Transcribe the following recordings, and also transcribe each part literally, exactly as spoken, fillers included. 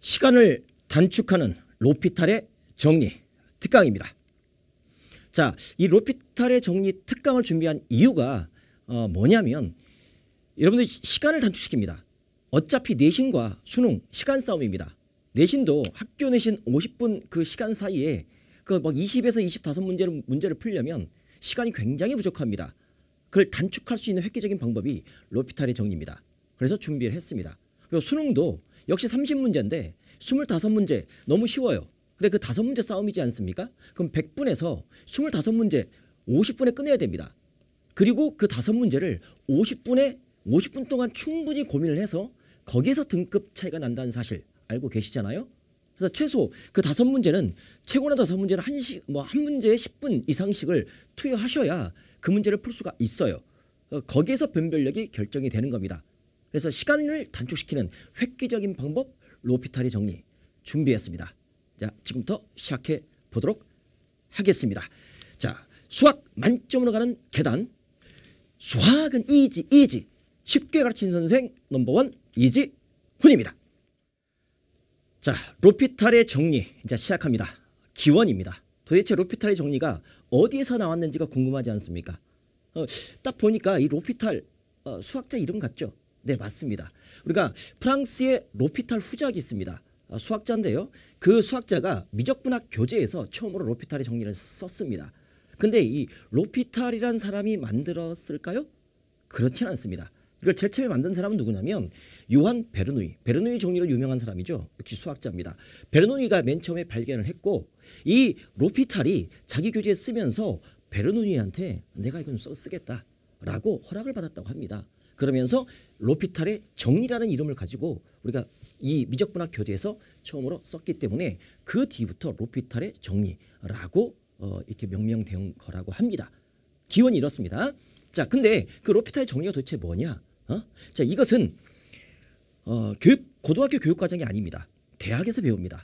시간을 단축하는 로피탈의 정리 특강입니다. 자, 이 로피탈의 정리 특강을 준비한 이유가 어, 뭐냐면 여러분들 시간을 단축시킵니다. 어차피 내신과 수능 시간 싸움입니다. 내신도 학교 내신 오십 분 그 시간 사이에 그 막 이십에서 이십오 문제를 문제를 풀려면 시간이 굉장히 부족합니다. 그걸 단축할 수 있는 획기적인 방법이 로피탈의 정리입니다. 그래서 준비를 했습니다. 그리고 수능도 역시 삼십 문제인데 이십오 문제 너무 쉬워요. 근데 그 다섯 문제 싸움이지 않습니까? 그럼 백 분에서 이십오 문제 오십 분에 끝내야 됩니다. 그리고 그 다섯 문제를 오십 분에 오십 분 동안 충분히 고민을 해서 거기에서 등급 차이가 난다는 사실 알고 계시잖아요. 그래서 최소 그 다섯 문제는 최고나 다섯 문제는 한 시, 뭐 한 문제에 십 분 이상씩을 투여하셔야 그 문제를 풀 수가 있어요. 거기에서 변별력이 결정이 되는 겁니다. 그래서 시간을 단축시키는 획기적인 방법 로피탈의 정리 준비했습니다. 자, 지금부터 시작해 보도록 하겠습니다. 자, 수학 만점으로 가는 계단. 수학은 이지 이지 쉽게 가르치는 선생 넘버원 이지훈입니다. 자, 로피탈의 정리 이제 시작합니다. 기원입니다. 도대체 로피탈의 정리가 어디에서 나왔는지가 궁금하지 않습니까? 어, 딱 보니까 이 로피탈 어, 수학자 이름 같죠? 네, 맞습니다. 우리가 프랑스의 로피탈 후작이 있습니다. 어, 수학자인데요. 그 수학자가 미적분학 교재에서 처음으로 로피탈의 정리를 썼습니다. 근데 이 로피탈이란 사람이 만들었을까요? 그렇진 않습니다. 이걸 제일 처음에 만든 사람은 누구냐면 요한 베르누이. 베르누이 정리로 유명한 사람이죠. 역시 수학자입니다. 베르누이가 맨 처음에 발견을 했고 이 로피탈이 자기 교재에 쓰면서 베르누이한테 내가 이건 써 쓰겠다라고 허락을 받았다고 합니다. 그러면서 로피탈의 정리라는 이름을 가지고 우리가 이 미적분학 교재에서 처음으로 썼기 때문에 그 뒤부터 로피탈의 정리라고 어, 이렇게 명명된 거라고 합니다. 기원이 이렇습니다. 자, 근데 그 로피탈의 정리가 도대체 뭐냐? 어? 자, 이것은 어, 교육 고등학교 교육 과정이 아닙니다. 대학에서 배웁니다.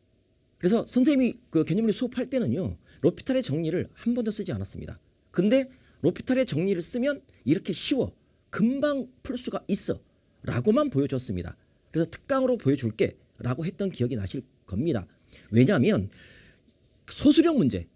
그래서 선생님이 그 개념을 수업할 때는요, 로피탈의 정리를 한 번도 쓰지 않았습니다. 근데 로피탈의 정리를 쓰면 이렇게 쉬워, 금방 풀 수가 있어 라고만 보여줬습니다. 그래서 특강으로 보여줄게 라고 했던 기억이 나실 겁니다. 왜냐하면 소수령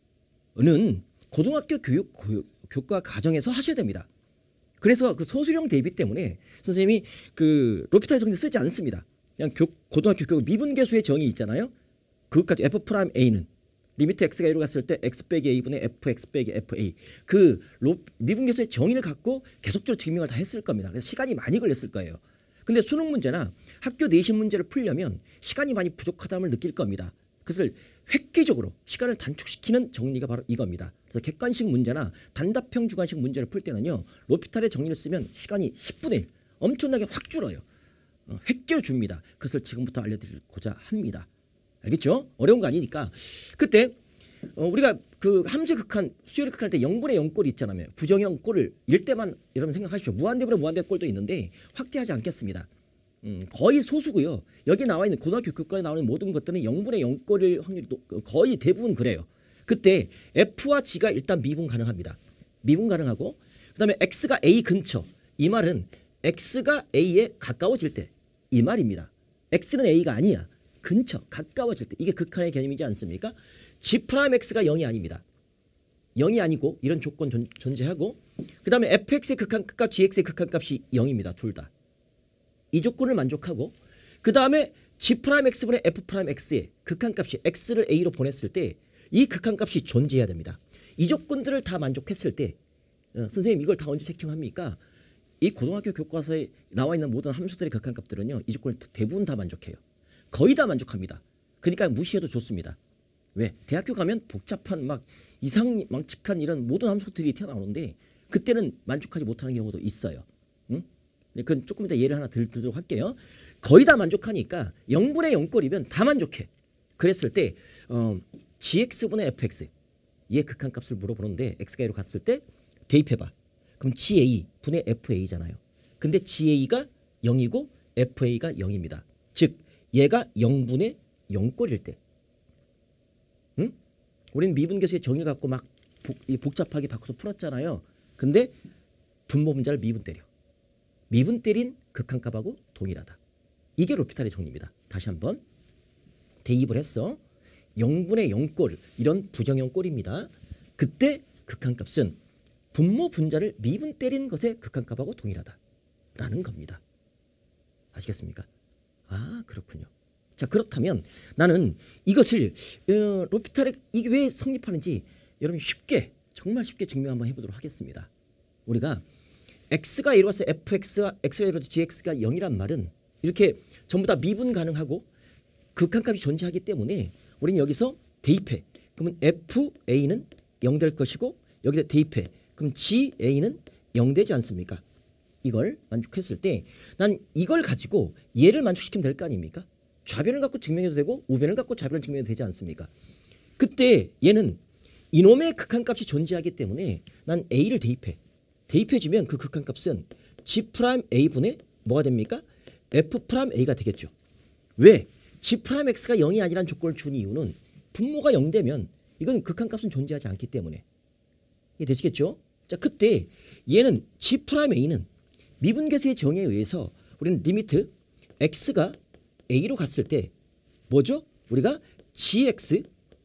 문제는 고등학교 교육, 교육 교과 과정에서 하셔야 됩니다. 그래서 그 소수령 대비 때문에 선생님이 그 로피탈의 정리 쓰지 않습니다. 그냥 교, 고등학교 교육 미분계수의 정의 있잖아요. 그것까지 F 프라임 A는 리미트 x가 A로 갔을 때 x 빼기 a분의 fx 빼기 fa 그 로, 미분계수의 정의를 갖고 계속적으로 증명을 다 했을 겁니다. 그래서 시간이 많이 걸렸을 거예요. 근데 수능 문제나 학교 내신 문제를 풀려면 시간이 많이 부족하다함을 느낄 겁니다. 그것을 획기적으로 시간을 단축시키는 정리가 바로 이겁니다. 그래서 객관식 문제나 단답형 주관식 문제를 풀 때는요, 로피탈의 정리를 쓰면 시간이 십분의 일 엄청나게 확 줄어요. 어, 획기를 줍니다. 그것을 지금부터 알려드리고자 합니다. 알겠죠? 어려운 거 아니니까. 그때 어, 우리가 그 함수의 극한, 수열의 극한 할 때 영분의 영꼴이 있잖아요. 부정형 꼴을 일 때만 여러분 생각하십시오. 무한대분의 무한대 꼴도 있는데 확대하지 않겠습니다. 음, 거의 소수고요. 여기 나와 있는 고등학교 교과에 나오는 모든 것들은 영분의 영꼴일 확률이 거의 대부분 그래요. 그때 F와 G가 일단 미분 가능합니다. 미분 가능하고 그 다음에 X가 A 근처. 이 말은 X가 A에 가까워질 때 이 말입니다. X는 A가 아니야. 근처, 가까워질 때. 이게 극한의 개념이지 않습니까? G'X가 영이 아닙니다. 영이 아니고 이런 조건 존, 존재하고 그 다음에 fx의 극한값, gx의 극한값이 영입니다. 둘 다. 이 조건을 만족하고 그 다음에 G'X분의 F'X의 극한값이 x를 a로 보냈을 때 이 극한값이 존재해야 됩니다. 이 조건들을 다 만족했을 때 어, 선생님 이걸 다 언제 체킹합니까? 이 고등학교 교과서에 나와 있는 모든 함수들의 극한값들은요. 이 조건을 대부분 다 만족해요. 거의 다 만족합니다. 그러니까 무시해도 좋습니다. 왜? 대학교 가면 복잡한 막 이상망측한 이런 모든 함수들이 튀어나오는데 그때는 만족하지 못하는 경우도 있어요. 응? 그건 조금 이따 예를 하나 들, 들도록 할게요. 거의 다 만족하니까 영분의 영꼴이면 다 만족해. 그랬을 때 어, gx분의 fx 얘 극한값을 물어보는데 x가 A로 갔을 때 대입해봐. 그럼 ga 분의 fa잖아요. 근데 ga가 영이고 fa가 영입니다. 즉 얘가 영분의 영꼴일 때 응? 우리는 미분계수의 정의를 갖고 막 복, 복잡하게 바꿔서 풀었잖아요. 근데 분모 분자를 미분 때려. 미분 때린 극한값하고 동일하다. 이게 로피탈의 정리입니다. 다시 한번 대입을 했어. 영분의 영꼴 이런 부정형 꼴입니다. 그때 극한값은 분모 분자를 미분 때린 것의 극한값하고 동일하다라는 겁니다. 아시겠습니까? 아 그렇군요. 자 그렇다면 나는 이것을 어, 로피탈의 이게 왜 성립하는지 여러분 쉽게 정말 쉽게 증명 한번 해보도록 하겠습니다. 우리가 x가 이로 와서 fx가 x가 이로 와서 gx가 영이란 말은 이렇게 전부 다 미분 가능하고 극한값이 존재하기 때문에 우리는 여기서 대입해. 그러면 fa는 영 될 것이고 여기다 대입해. 그럼 ga는 영 되지 않습니까? 이걸 만족했을 때 난 이걸 가지고 얘를 만족시키면 될 거 아닙니까? 좌변을 갖고 증명해도 되고 우변을 갖고 좌변을 증명해도 되지 않습니까? 그때 얘는 이놈의 극한값이 존재하기 때문에 난 a를 대입해. 대입해주면 그 극한값은 g'a분의 뭐가 됩니까? f'a가 되겠죠. 왜? g'x가 영이 아니라는 조건을 준 이유는 분모가 영 되면 이건 극한값은 존재하지 않기 때문에. 이해 되시겠죠? 자, 그때 얘는 g'a는 미분계수의 정의에 의해서 우리는 리미트 x가 a로 갔을 때 뭐죠? 우리가 gx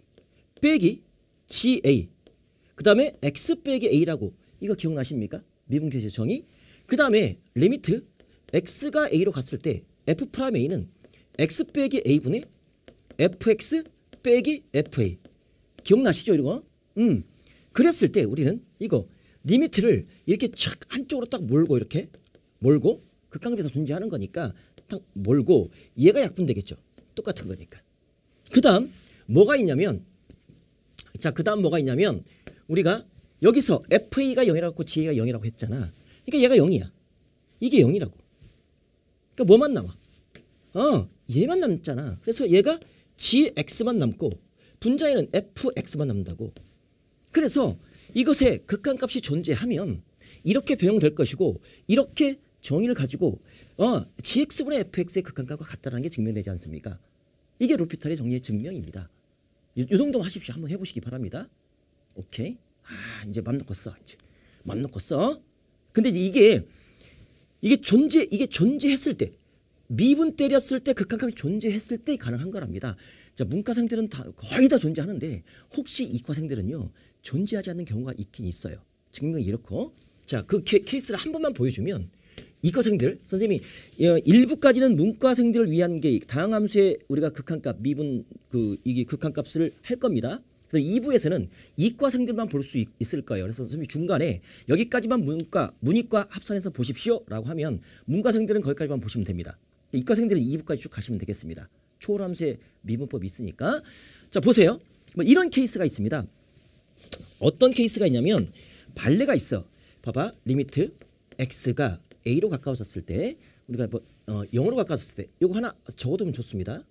빼기 ga 그 다음에 x 빼기 a라고 이거 기억나십니까? 미분계수의 정의. 그 다음에 리미트 x가 a로 갔을 때 f'a는 x 빼기 a분의 fx 빼기 fa 기억나시죠? 이거? 음. 그랬을 때 우리는 이거 리미트를 이렇게 촥 한쪽으로 딱 몰고 이렇게 몰고 극한값에서 존재하는 거니까 딱 몰고 얘가 약분되겠죠. 똑같은 거니까. 그 다음 뭐가 있냐면 자, 그 다음 뭐가 있냐면 우리가 여기서 fa가 영이라고 했고 ga가 영이라고 했잖아. 그러니까 얘가 영이야. 이게 영이라고. 그러니까 뭐만 남아? 어, 얘만 남잖아. 그래서 얘가 gx만 남고 분자에는 fx만 남는다고. 그래서 이것의 극한값이 존재하면 이렇게 변형될 것이고 이렇게 정의를 가지고 어, gx분의 fx의 극한값과 같다는 게 증명되지 않습니까? 이게 로피탈의 정리의 증명입니다. 이, 이 정도만 하십시오. 한번 해보시기 바랍니다. 오케이. 아, 이제 맘 놓고 써. 이제 맘 놓고 써. 근데 이제 이게 이게 존재 이게 존재했을 때 미분 때렸을 때 극한값이 존재했을 때 가능한 거랍니다. 자, 문과생들은 다 거의 다 존재하는데 혹시 이과생들은요 존재하지 않는 경우가 있긴 있어요. 증명이 이렇고 자, 그 케, 케이스를 한 번만 보여주면 이과생들 선생님이 일부까지는 문과생들을 위한 게 다항함수의 우리가 극한값 미분 그 이게 극한값을 할 겁니다. 그래서 이 부에서는 이과생들만 볼 수 있을 거예요. 그래서 선생님이 중간에 여기까지만 문과 문이과 합산해서 보십시오라고 하면 문과생들은 거기까지만 보시면 됩니다. 이과생들은 이 부까지 쭉 가시면 되겠습니다. 초월함수의 미분법이 있으니까. 자, 보세요. 뭐 이런 케이스가 있습니다. 어떤 케이스가 있냐면 발레가 있어. 봐봐. 리미트 x가 a로 가까워졌을 때 우리가 뭐 어, 영으로 가까워졌을 때 이거 하나 적어두면 좋습니다.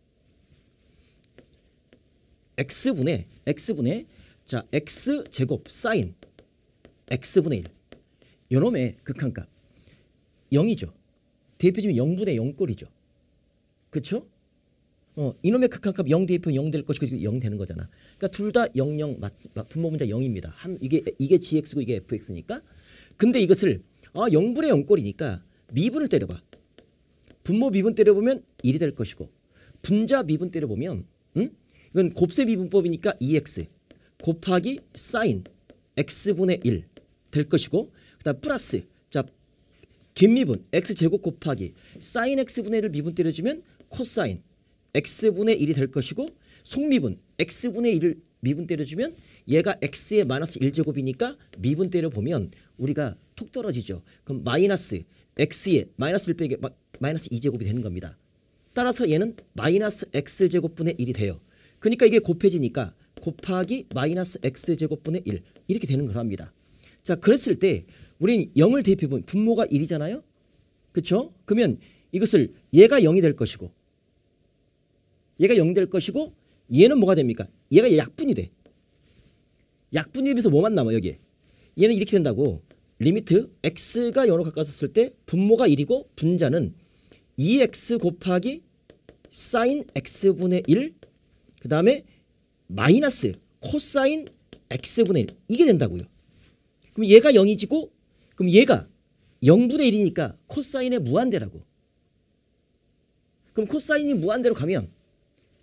x분의 x분의 자 x 제곱 사인 x분의 일 요놈의 극한값 영이죠. 대입해주면 영분의 영꼴이죠. 그렇죠? 어, 이놈의 극한값 영 대입하면 영 될 것이고 영 되는 거잖아. 그러니까 둘 다 영, 영 맞, 분모 분자 영입니다. 한, 이게 이게 gx고 이게 fx니까. 근데 이것을 아, 영분의 영꼴이니까 미분을 때려봐. 분모 미분 때려보면 일이 될 것이고 분자 미분 때려보면 응? 이건 곱셈 미분법이니까 이 엑스 곱하기 사인 x분의 일 될 것이고 그다음 플러스 자 뒷미분 x제곱 곱하기 사인 x분의 일을 미분 때려주면 코사인 x분의 일이 될 것이고 속미분 x분의 일을 미분 때려주면 얘가 x의 마이너스 일 제곱이니까 미분 때려보면 우리가 톡 떨어지죠. 그럼 마이너스 x의 마이너스 일 빼기 마, 마이너스 이 제곱이 되는 겁니다. 따라서 얘는 마이너스 x제곱분의 일이 돼요. 그러니까 이게 곱해지니까 곱하기 마이너스 x제곱분의 일 이렇게 되는 거랍니다. 자, 그랬을 때 우리는 영을 대입해보면 분모가 일이잖아요. 그렇죠? 그러면 이것을 얘가 영이 될 것이고 얘가 영 될 것이고 얘는 뭐가 됩니까? 얘가 약분이 돼. 약분에 비해서 뭐만 남아 여기에. 얘는 이렇게 된다고. 리미트 x가 영으로 가까웠을 때 분모가 일이고 분자는 이 엑스 곱하기 사인 x분의 일 그 다음에 마이너스 코사인 x분의 일 이게 된다고요. 그럼 얘가 영이지고 그럼 얘가 영분의 일이니까 코사인의 무한대라고. 그럼 코사인이 무한대로 가면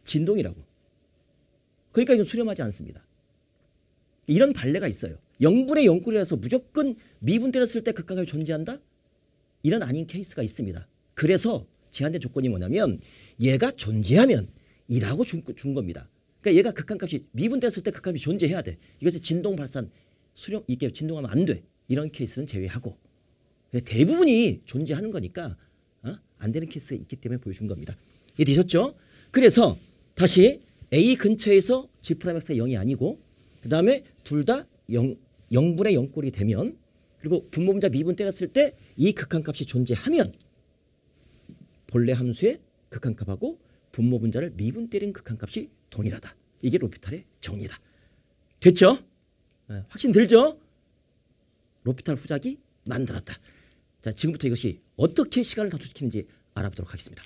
진동이라고. 그러니까 이건 수렴하지 않습니다. 이런 판례가 있어요. 영분의 영꼴이라서 무조건 미분 때렸을 때 극한값이 존재한다? 이런 아닌 케이스가 있습니다. 그래서 제한된 조건이 뭐냐면 얘가 존재하면 이라고 준, 준 겁니다. 그러니까 얘가 극한값이 미분 때렸을 때 극한값이 존재해야 돼. 이것이 진동 발산 수렴 이게 진동하면 안 돼. 이런 케이스는 제외하고 대부분이 존재하는 거니까 어? 안 되는 케이스가 있기 때문에 보여준 겁니다. 이해되셨죠? 그래서 다시 A 근처에서 G 프라임 X가 영이 아니고 그 다음에 둘 다 영분의 영꼴이 되면 그리고 분모분자 미분 때렸을 때 이 극한값이 존재하면 본래 함수의 극한값하고 분모분자를 미분 때린 극한값이 동일하다. 이게 로피탈의 정리다. 됐죠? 네, 확신 들죠? 로피탈 후작이 만들었다. 자, 지금부터 이것이 어떻게 시간을 단축시키는지 알아보도록 하겠습니다.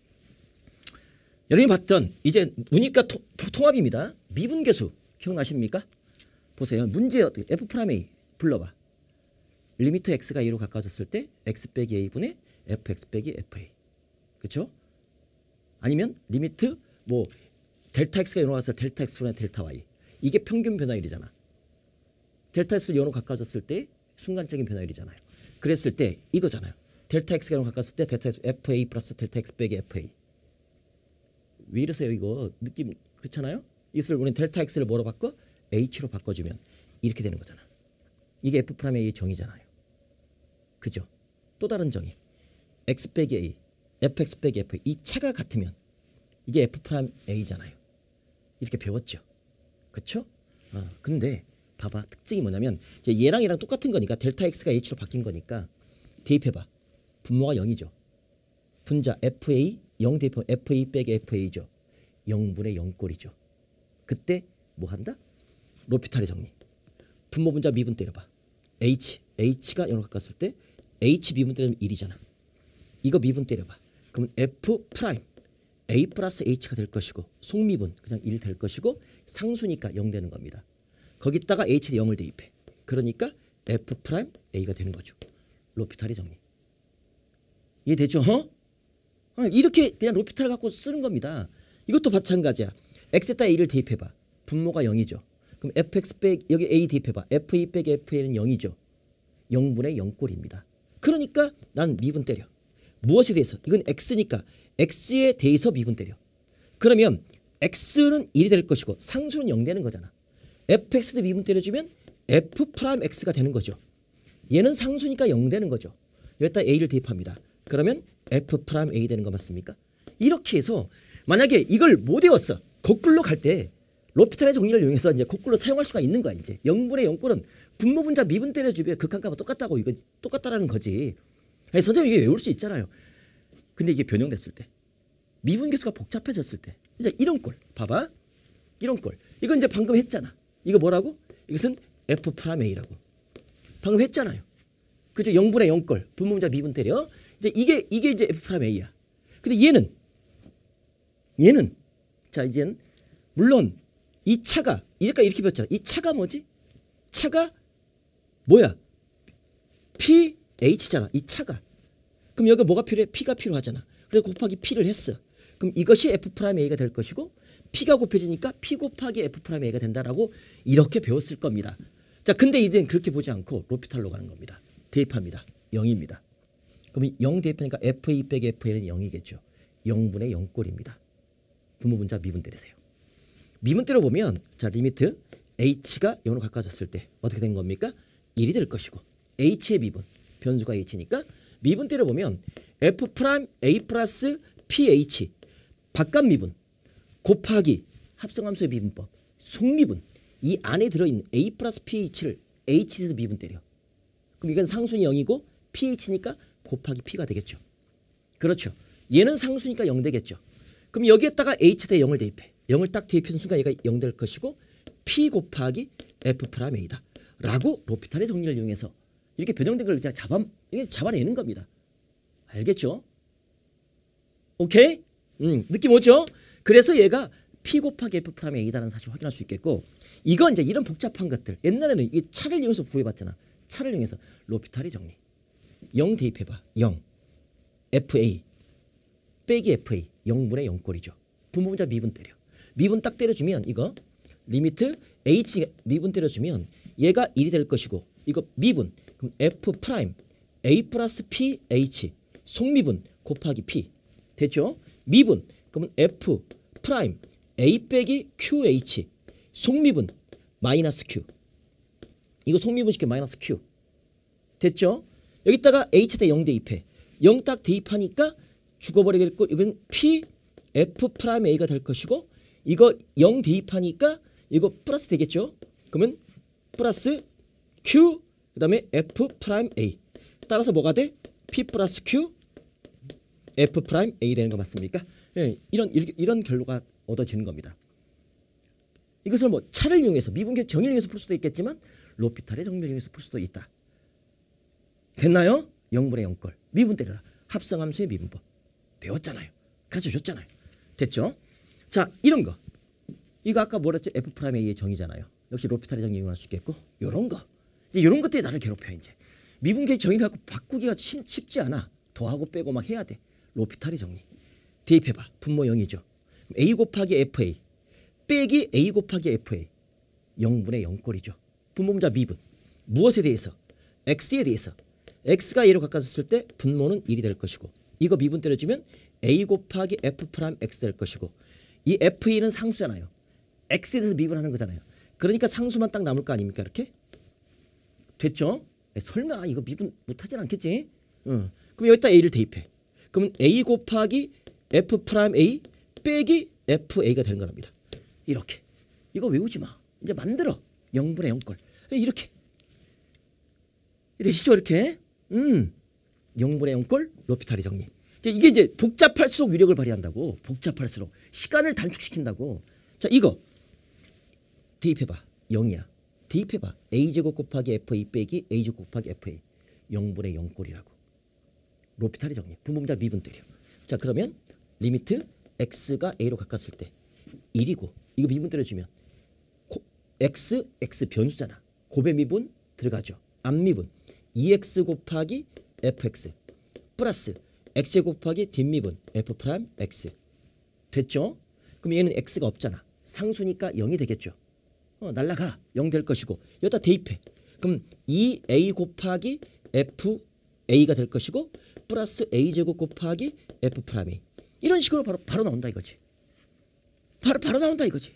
여러분이 봤던 이제 문이과 토, 통합입니다. 미분계수 기억나십니까? 보세요. 문제 어떻게 F'A 불러봐. 리미트 x가 a로 가까워졌을 때 x 빼기 a분의 fx 빼기 fa. 그렇죠? 아니면 리미트 뭐 델타 x가 영으로 가서 델타 x분의 델타 y. 이게 평균 변화율이잖아. 델타 x를 영으로 가까워졌을 때 순간적인 변화율이잖아요. 그랬을 때 이거잖아요. 델타 x가 영으로 가까웠을 때 델타 x fa 플러스 델타 x 빼기 fa. 왜 이러세요 이거? 느낌 그렇잖아요? 이것을 우리는 델타 x를 뭐로 바꿔? h로 바꿔주면 이렇게 되는 거잖아. 이게 F'A의 정의잖아요. 그죠? 또 다른 정의. x 빼기 a, fx 빼기 fa. 이 차가 같으면 이게 F'A잖아요. 이렇게 배웠죠. 그쵸? 어, 근데 봐봐. 특징이 뭐냐면 이제 얘랑 얘랑 똑같은 거니까 델타 x가 h로 바뀐 거니까 대입해봐. 분모가 영이죠. 분자 fa 영 대입하면 fa 빼기 fa죠. 영분의 영꼴이죠. 그때 뭐 한다? 로피탈의 정리. 분모분자 미분 때려봐. h, h가 영으로 가까웠을 때 h 미분 때리면 일이잖아. 이거 미분 때려봐. 그럼 f 프라임 a 플러스 h가 될 것이고 속미분 그냥 일 될 것이고 상수니까 영 되는 겁니다. 거기다가 h에 영을 대입해. 그러니까 f 프라임 a가 되는 거죠. 로피탈의 정리. 이해되죠? 어? 이렇게 그냥 로피탈 갖고 쓰는 겁니다. 이것도 마찬가지야. x에다 a를 대입해봐. 분모가 영이죠. 그럼 fx 빼기 여기 a 대입해봐. fa 빼기 fa는 영이죠. 영분의 영꼴입니다. 그러니까 나는 미분 때려. 무엇에 대해서? 이건 x니까 x에 대해서 미분 때려. 그러면 x는 일이 될 것이고 상수는 영 되는 거잖아. fx도 미분 때려주면 f 프라임 x가 되는 거죠. 얘는 상수니까 영 되는 거죠. 여기다 a를 대입합니다. 그러면 f 프라임 a 되는 거 맞습니까? 이렇게 해서 만약에 이걸 못 외웠어. 거꾸로 갈 때 로피탈의 정리를 이용해서 이제 거꾸로 사용할 수가 있는 거야. 이제 영분의 영꼴은 분모분자 미분 때려주면 극한값은 똑같다고 이거 똑같다라는 거지. 아니, 선생님 이게 외울 수 있잖아요. 근데 이게 변형됐을 때 미분계수가 복잡해졌을 때 이제 이런 꼴 봐봐. 이런 꼴 이건 이제 방금 했잖아. 이거 뭐라고? 이것은 f 프라임 a라고 방금 했잖아요. 그죠? 영분의 영꼴 분모분자 미분 때려. 이제 이게 이게 이제 f 프라임 a야. 근데 얘는 얘는 자 이제는 물론 이 차가 이제까지 이렇게 배웠잖아. 이 차가 뭐지? 차가 뭐야? pH잖아. 이 차가. 그럼 여기 뭐가 필요해? P가 필요하잖아. 그래서 곱하기 P를 했어. 그럼 이것이 F'A가 될 것이고 P가 곱해지니까 P 곱하기 F'A가 된다라고 이렇게 배웠을 겁니다. 자, 근데 이제 그렇게 보지 않고 로피탈로 가는 겁니다. 대입합니다. 영입니다. 그럼 영 대입하니까 에프에이 빼기 에프에이는 영이겠죠. 영분의 영꼴입니다. 분모분자 미분 때리세요. 미분 때려보면 자 리미트 h가 영으로 가까워졌을 때 어떻게 된 겁니까? 일이 될 것이고 h의 미분 변수가 h니까 미분 때려보면 f 프라임 a 플러스 ph 바깥 미분 곱하기 합성함수의 미분법 속미분 이 안에 들어있는 a 플러스 ph를 h에서 미분 때려. 그럼 이건 상수는 영이고 ph니까 곱하기 p가 되겠죠. 그렇죠. 얘는 상수니까 영 되겠죠. 그럼 여기에다가 h에 영을 대입해. 영을 딱 대입하는 순간 얘가 영 될 것이고 p 곱하기 f 프라임 a다. 라고 로피탈의 정리를 이용해서 이렇게 변형된 걸 잡아, 잡아내는 겁니다. 알겠죠? 오케이? 음, 느낌 오죠? 그래서 얘가 p 곱하기 f 프라임 a다라는 사실을 확인할 수 있겠고 이건 이제 이런 복잡한 것들 옛날에는 이 차를 이용해서 구해봤잖아. 차를 이용해서 로피탈의 정리. 영 대입해봐. 영. 에프에이 빼기 에프에이 영분의 영꼴이죠. 분모분자 미분 때려. 미분 딱 때려주면 이거 리미트 h 미분 때려주면 얘가 일이 될 것이고 이거 미분 그럼 f 프라임 a 플러스 p h 속미분 곱하기 p 됐죠? 미분 그러면 f 프라임 a 빼기 qh 속미분 마이너스 q 이거 속미분 시켜 마이너스 q 됐죠? 여기다가 h에다 영 대입해. 영 딱 대입하니까 죽어버리겠고 이건 p f 프라임 a가 될 것이고 이거 영 대입하니까 이거 플러스 되겠죠? 그러면 플러스 q 그 다음에 f 프라임 a 따라서 뭐가 돼? p 플러스 q f 프라임 a 되는 거 맞습니까? 예, 이런 이런 결과가 얻어지는 겁니다. 이것을 뭐 차를 이용해서 미분계 정의를 이용해서 풀 수도 있겠지만 로피탈의 정의를 이용해서 풀 수도 있다. 됐나요? 영분의 영꼴 미분 때려라. 합성함수의 미분법 배웠잖아요. 가르쳐 줬잖아요. 됐죠? 자 이런 거 이거 아까 뭐랬죠? f 프라임 a의 정의잖아요. 역시 로피탈의 정의 이용할 수 있겠고 요런 거 이제 요런 것들이 나를 괴롭혀. 이제 미분계 정의 갖고 바꾸기가 쉽, 쉽지 않아. 더하고 빼고 막 해야 돼. 로피탈의 정리 대입해봐. 분모 영이죠. a 곱하기 fa 빼기 a 곱하기 fa 영분의 영꼴이죠. 분모분자 미분 무엇에 대해서? x에 대해서. x가 a로 가까웠을 때 분모는 일이 될 것이고 이거 미분 때려주면 a 곱하기 f 프라임 x 될 것이고 이 에프이는 상수잖아요. x에 대해서 미분하는 거잖아요. 그러니까 상수만 딱 남을 거 아닙니까? 이렇게 됐죠? 설마 이거 미분 못하진 않겠지? 응. 그럼 여기다 a를 대입해. 그러면 a 곱하기 f 프라임 a 빼기 fa가 되는 겁니다. 이렇게 이거 외우지 마. 이제 만들어. 영분의 영꼴 이렇게 되시죠? 이렇게 음 영분의 영꼴 로피탈의 정리. 이게 이제 복잡할수록 위력을 발휘한다고. 복잡할수록 시간을 단축시킨다고. 자 이거 대입해봐. 영이야. 대입해봐. a제곱 곱하기 fa 빼기 a제곱 곱하기 fa 영분의 영꼴이라고. 로피탈의 정리. 분모분자 미분 때려. 자 그러면 리미트 x가 a로 가까웠을 때 일이고 이거 미분 때려주면 고, x, x 변수잖아. 곱의 미분 들어가죠. 앞미분 이 엑스 곱하기 fx 플러스 x 곱하기 뒷미분 f 프라임 x 됐죠? 그럼 얘는 x가 없잖아. 상수니까 영이 되겠죠. 어, 날라가 영 될 것이고 여기다 대입해. 그럼 이 a 곱하기 fa가 될 것이고 플러스 a제곱 곱하기 f 프라임 a 이런 식으로 바로 바로 나온다 이거지. 바로 바로 나온다 이거지.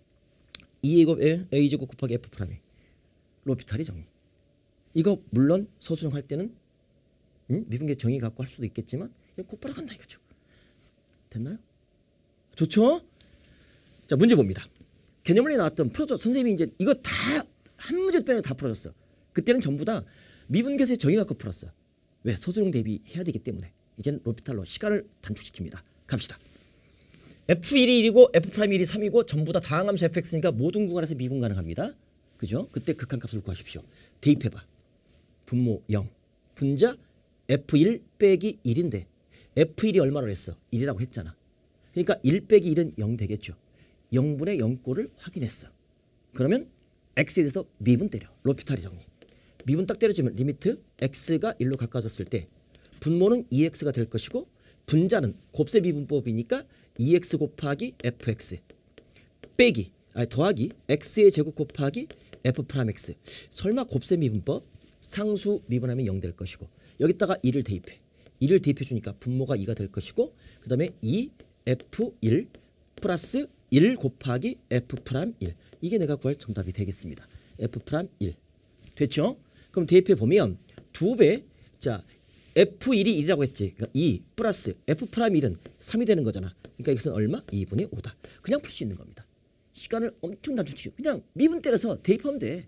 이 a제곱 곱하기 f 프라임 a 로피탈의 정의. 이거 물론 서술형 할 때는 음? 미분계 정의 갖고 할 수도 있겠지만 그냥 곧바로 간다 이거죠. 됐나요? 좋죠? 자 문제 봅니다. 개념원에 나왔던 풀어줘. 선생님이 이제 이거 다 한 문제 빼면 다 풀어줬어. 그때는 전부 다 미분계에서의 정의 갖고 풀었어. 왜? 서술형 대비해야 되기 때문에. 이제는 로피탈로 시간을 단축시킵니다. 갑시다. 에프 일이 일이고 에프 프라임 일이 삼이고 전부 다 다항함수 fx니까 모든 구간에서 미분 가능합니다. 그죠? 그때 극한값을 구하십시오. 대입해봐. 분모 영. 분자 에프 일 빼기 일인데 에프 일이 얼마로 했어? 일이라고 했잖아. 그러니까 일 빼기 일은 영 되겠죠. 영분의 영꼴을 확인했어. 그러면 x에 대해서 미분 때려. 로피탈의 정리. 미분 딱 때려주면 리미트 x가 일로 가까워졌을 때 분모는 이 엑스가 될 것이고 분자는 곱셈 미분법이니까 이 엑스 곱하기 fx 빼기 아니 더하기 x의 제곱 곱하기 f 프라임 x. 설마 곱셈 미분법 상수 미분하면 영 될 것이고 여기다가 일을 대입해. 일을 대입해 주니까 분모가 이가 될 것이고 그 다음에 이 에프 일 플러스 일 곱하기 f 프라임 일. 이게 내가 구할 정답이 되겠습니다. f 프라임 일. 됐죠? 그럼 대입해 보면 두 배. 자 에프 일이 일이라고 했지. 그러니까 이 플러스 f 프라임 일은 삼이 되는 거잖아. 그러니까 이것은 얼마? 이분의 오다. 그냥 풀 수 있는 겁니다. 시간을 엄청 단축시키고 그냥 미분 때려서 대입하면 돼.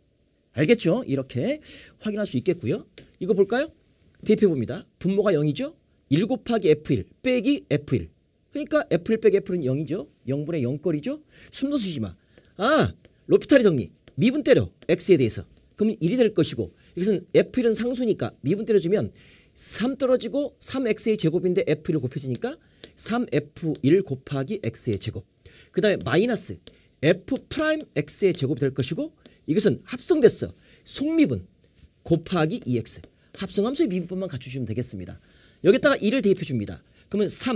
알겠죠? 이렇게 확인할 수 있겠고요. 이거 볼까요? 대입해 봅니다. 분모가 영이죠? 일 곱하기 에프 일 빼기 에프 일. 그러니까 에프 일 빼기 에프 일은 영이죠. 영분의 영꼴이죠. 숨도 쉬지 마. 아, 로피탈의 정리. 미분 때려. x에 대해서. 그러면 일이 될 것이고 이것은 에프 일은 상수니까 미분 때려주면 삼 떨어지고 삼 엑스의 제곱인데 에프 일을 곱해지니까 삼 에프 일 곱하기 x의 제곱. 그 다음에 마이너스 f 프라임 x의 제곱이 될 것이고 이것은 합성됐어. 속미분 곱하기 이 엑스. 합성함수의 미분법만 갖추시면 되겠습니다. 여기다가 일을 대입해 줍니다. 그러면 삼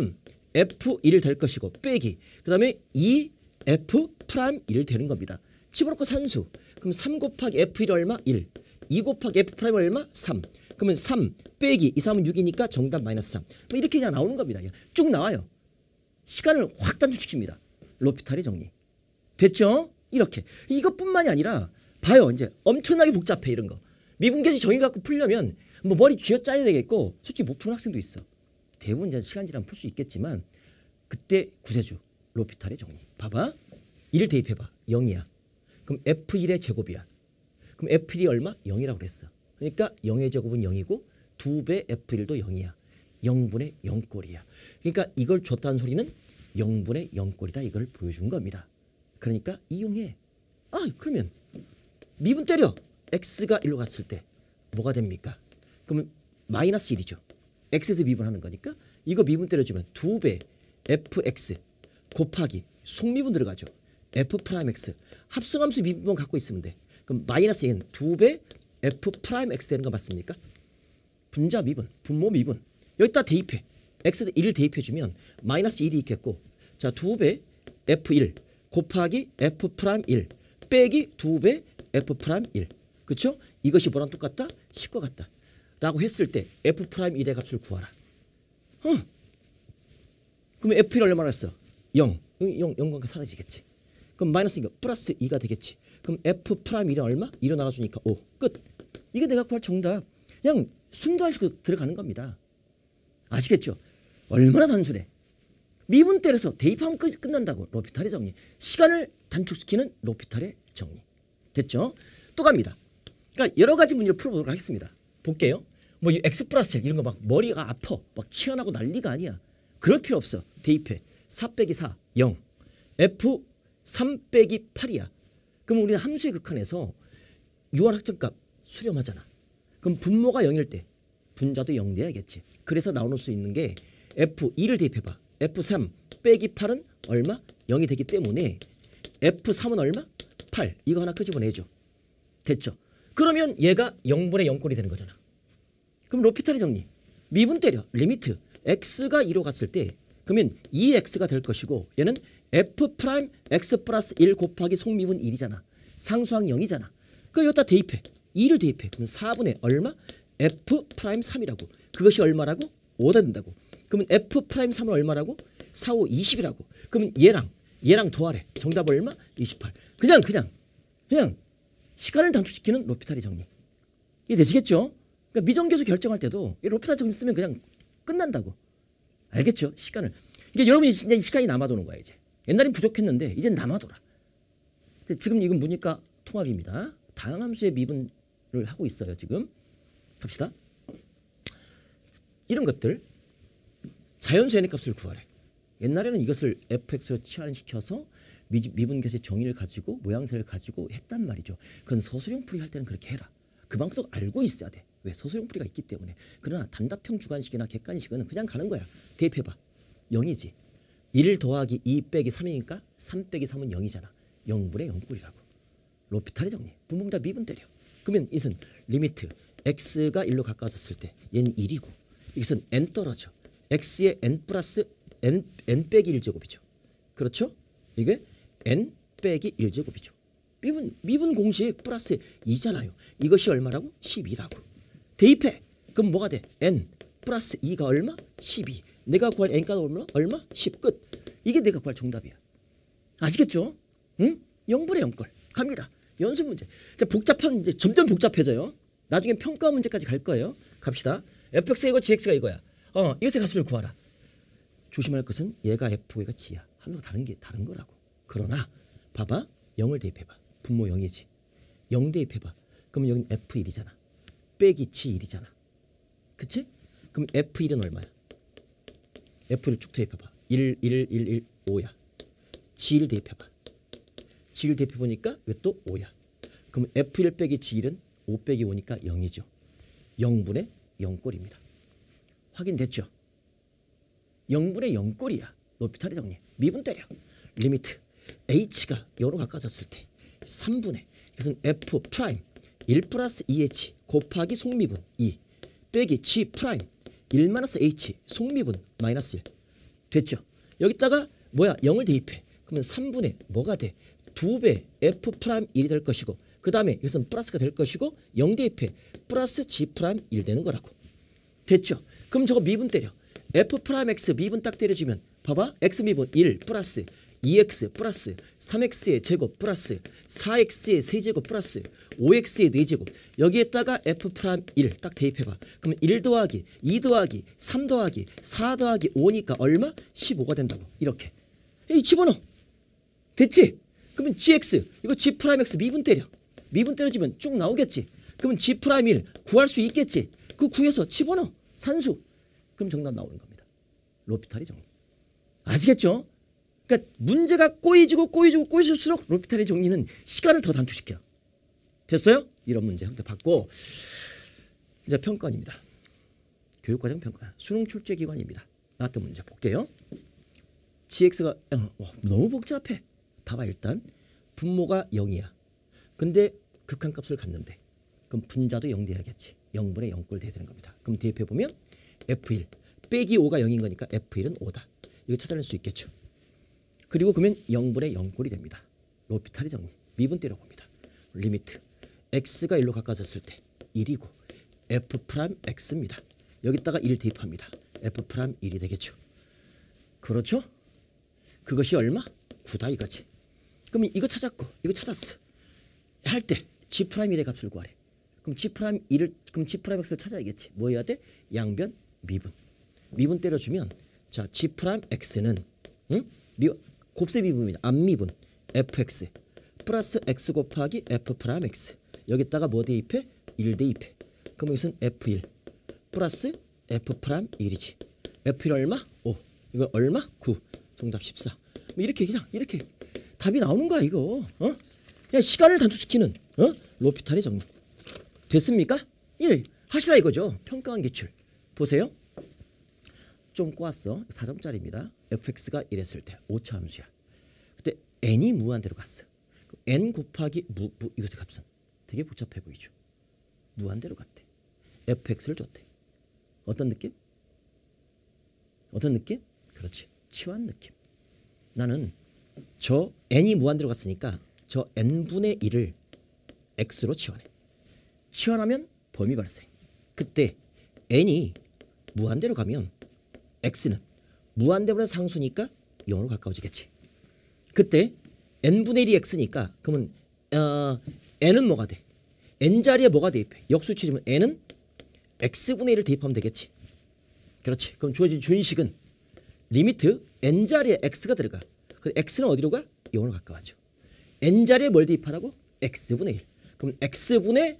에프 일 될 것이고 빼기 그 다음에 이 에프 프라임 일 되는 겁니다. 집어넣고 산수. 그럼 삼 곱하기 에프 일 얼마? 일. 이 곱하기 F 프라임 얼마? 삼. 그러면 삼 빼기 이, 삼은 육이니까 정답 마이너스 삼. 뭐 이렇게 그냥 나오는 겁니다. 쭉 나와요. 시간을 확 단축시킵니다. 로피탈의 정리. 됐죠? 이렇게. 이것뿐만이 아니라 봐요. 이제 엄청나게 복잡해 이런 거. 미분계수 정의 갖고 풀려면 뭐 머리 쥐어짜야 되겠고 솔직히 못 푸는 학생도 있어. 대부분 이제 시간 지나면 풀 수 있겠지만 그때 구세주 로피탈의 정리. 봐봐. 일을 대입해봐. 영이야. 그럼 에프 일의 제곱이야. 그럼 에프 일이 얼마? 영이라고 그랬어. 그러니까 영의 제곱은 영이고 두 배 에프 일도 영이야. 영분의 영꼴이야. 그러니까 이걸 줬다는 소리는 영분의 영꼴이다. 이걸 보여준 겁니다. 그러니까 이용해. 아 그러면 미분 때려. x가 일로 갔을 때 뭐가 됩니까? 그러면 마이너스 일이죠. x에서 미분하는 거니까 이거 미분 때려주면 두 배 fx 곱하기 속미분 들어가죠. f 프라임 x 합성함수 미분만 갖고 있으면 돼. 그럼 마이너스 n 두 배 f 프라임 x 되는 거 맞습니까? 분자 미분, 분모 미분 여기다 대입해. x에 일을 대입해주면 마이너스 일이 있겠고 자 두 배 에프 일 곱하기 f 프라임 일 빼기 두 배 f 프라임 일 그쵸? 이것이 뭐랑 똑같다? 식과 같다. 라고 했을 때 f 프라임 일의 값을 구하라. 어. 그러면 에프 일 얼마나 했어? 영. 영, 영광과 사라지겠지. 그럼 마이너스 이거 플러스 이가 되겠지. 그럼 f 프라임 일은 얼마? 이로 나눠주니까 오. 끝. 이게 내가 구할 정답. 그냥 숨도 안 쉬고 들어가는 겁니다. 아시겠죠? 얼마나 단순해. 미분 때려서 대입하면 끝, 끝난다고. 로피탈의 정리. 시간을 단축시키는 로피탈의 정리. 됐죠? 또 갑니다. 그러니까 여러 가지 문제를 풀어보도록 하겠습니다. 볼게요. 뭐 x 플러스 일 이런 거 막 머리가 아파. 막 치어나고 난리가 아니야. 그럴 필요 없어. 대입해. 사 빼기 사, 영. f 삼 빼기 팔이야. 그럼 우리는 함수의 극한에서 유한 확정값 수렴하잖아. 그럼 분모가 영일 때 분자도 영 돼야겠지. 그래서 나오는 수 있는 게 에프 이를 대입해봐. 에프 삼 빼기 팔은 얼마? 영이 되기 때문에 에프 삼은 얼마? 팔. 이거 하나 끄집어내줘. 됐죠? 그러면 얘가 영분의 영꼴이 되는 거잖아. 그럼 로피탈의 정리. 미분 때려. 리미트. x가 이로 갔을 때 그러면 이 x가 될 것이고 얘는 f 프라임 x 플러스 일 곱하기 속미분 일이잖아. 상수항 영이잖아. 그거 여기다 대입해. 이를 대입해. 그러면 사분의 얼마? f 프라임 삼이라고. 그것이 얼마라고? 오다 된다고. 그러면 f 프라임 삼은 얼마라고? 사, 오, 이십이라고. 그러면 얘랑 얘랑 더하래. 정답 얼마? 이십팔. 그냥 그냥 그냥 시간을 단축시키는 로피탈의 정리. 이게 되시겠죠? 그러니까 미정계수 결정할 때도 이 로피탈 정리 쓰면 그냥 끝난다고. 알겠죠? 시간을. 이게 여러분이 이제 시간이 남아도는 거야 이제. 옛날엔 부족했는데 이젠 남아돌아. 지금 이건 무니까 통합입니다. 다항함수의 미분을 하고 있어요. 지금 갑시다. 이런 것들 자연수의 n값을 구하래. 옛날에는 이것을 fx로 치환시켜서 미분계수의 정의를 가지고 모양새를 가지고 했단 말이죠. 그건 서술형 풀이 할 때는 그렇게 해라. 그만큼 알고 있어야 돼. 왜? 서술형 풀이가 있기 때문에. 그러나 단답형 주관식이나 객관식은 그냥 가는 거야. 대입해봐. 영이지. 일 더하기 이 빼기 삼이니까 삼 빼기 삼은 영이잖아. 영분의 영꼴이라고. 로피탈의 정리. 분모분자 미분 때려. 그러면 이것은 리미트. x가 일로 가까웠을 때 얘는 일이고 이것은 n 떨어져. x의 n 플러스 n, n 빼기 일 제곱이죠. 그렇죠? 이게 n 빼기 일 제곱이죠. 미분, 미분 공식 플러스 이잖아요. 이것이 얼마라고? 십이라고. 대입해. 그럼 뭐가 돼? n 플러스 이가 얼마? 십이. 내가 구할 n가가 얼마? 얼마? 십. 끝. 이게 내가 구할 정답이야. 아시겠죠? 응? 영분의 영꼴. 갑니다. 연습 문제. 자, 복잡한 이제 점점 복잡해져요. 나중에 평가 문제까지 갈 거예요. 갑시다. fx가 이거 gx가 이거야. 어, 이것의 값을 구하라. 조심할 것은 얘가 f, 얘가 g야. 함수가 다른 게 다른 거라고. 그러나 봐봐. 영을 대입해봐. 분모 영이지. 영 대입해봐. 그러면 여긴 에프 일이잖아. 빼기 지 일이잖아. 그치? 그럼 에프 일은 얼마야? 에프 일 쭉 대입해봐. 일, 일, 일, 일, 오야. 지 일 대입해봐. 지 일 대입해보니까 이것도 오야. 그럼 에프 일 빼기 지 일은 오 빼기 오니까 영이죠. 영분의 영꼴입니다. 확인됐죠? 영분의 영꼴이야. 로피탈의 정리. 미분 때려. 리미트. h가 영으로 가까워졌을 때 삼분의 이것은 f 프라임 일 플러스 이 에이치 곱하기 속미분 이 빼기 g 프라임 일 마이너스 h 속미분 마이너스 일 됐죠? 여기다가 뭐야? 영을 대입해. 그러면 삼분의 뭐가 돼? 두 배 F 프라임 일이 될 것이고 그 다음에 이것은 플러스가 될 것이고 영 대입해. 플러스 G 프라임 일 되는 거라고. 됐죠? 그럼 저거 미분 때려. F 프라임 X 미분 딱 때려주면 봐봐. X 미분 일 플러스 이 엑스 플러스 삼 엑스의 제곱 플러스 사 엑스의 세제곱 플러스 오 엑스의 네 제곱 여기에다가 F 프라임 일 딱 대입해봐. 그러면 일 더하기 이 더하기 삼 더하기 사 더하기 오니까 얼마? 십오가 된다고. 이렇게 이 집어넣어. 됐지? 그러면 Gx 이거 G 프라임 X 미분 때려. 미분 때려주면 쭉 나오겠지. 그러면 G 프라임 일 구할 수 있겠지. 그 구해서 집어넣어. 산수. 그럼 정답 나오는 겁니다. 로피탈의 정리. 아시겠죠? 그러니까 문제가 꼬이지고 꼬이지고 꼬이질수록 로피탈의 정리는 시간을 더 단축시켜. 됐어요? 이런 문제 형태 받고 이제 평가원입니다. 교육과정 평가. 수능 출제 기관입니다. 나왔던 문제 볼게요. Gx가 어, 너무 복잡해. 봐봐 일단 분모가 영이야. 근데 극한값을 갖는데 그럼 분자도 영 돼야겠지. 영분의 영꼴 돼야 되는 겁니다. 그럼 대입해보면 에프 일 빼기 오가 영인 거니까 에프 일은 오다. 이거 찾아낼 수 있겠죠. 그리고 그러면 영분의 영꼴이 됩니다. 로피탈의 정리. 미분 때려봅니다. 리미트 x가 일로 가까워졌을 때 일이고 f 프라임 x입니다. 여기다가 일 대입합니다. f 프라임 일이 되겠죠. 그렇죠? 그것이 얼마? 구다 이거지. 그러면 이거 찾았고 이거 찾았어. 할 때 g 프라임 일의 값을 구하래. 그럼 g 프라임 일을 그럼 g 프라임 x를 찾아야겠지. 뭐 해야 돼? 양변 미분. 미분 때려주면 자 g 프라임 x는 응? 미, 곱셈 미분입니다. 앞미분 fx 플러스 x 곱하기 f 프라임 x. 여기다가 뭐 대입해? 일 대입해. 그럼 여기서는 에프 일 플러스 f 프라임 일이지. 에프 일 얼마? 오. 이거 얼마? 구. 정답 십사. 뭐 이렇게 그냥 이렇게 답이 나오는 거야 이거. 어? 그냥 시간을 단축시키는 어? 로피탈의 정리. 됐습니까? 이래 하시라 이거죠. 평가원 기출. 보세요. 좀 꼬았어. 사 점짜리입니다. fx가 이랬을 때 오차 함수야. 그때 n이 무한대로 갔어. n 곱하기 무, 무 이것의 값은 되게 복잡해 보이죠. 무한대로 갔대. fx를 줬대. 어떤 느낌? 어떤 느낌? 그렇지. 치환 느낌. 나는 저 n이 무한대로 갔으니까 저 n분의 일을 x로 치환해. 치환하면 범위 발생. 그때 n이 무한대로 가면 x는 무한대보다 상수니까 영으로 가까워지겠지. 그때 n분의 일이 x니까 그러면 어, n은 뭐가 돼? n자리에 뭐가 대입해? 역수치면 n은 x분의 일을 대입하면 되겠지. 그렇지. 그럼 주어진 준식은 리미트 n자리에 x가 들어가. 그 x는 어디로 가? 영으로 가까워져. n자리에 뭘 대입하라고? x분의 일. 그럼 x분의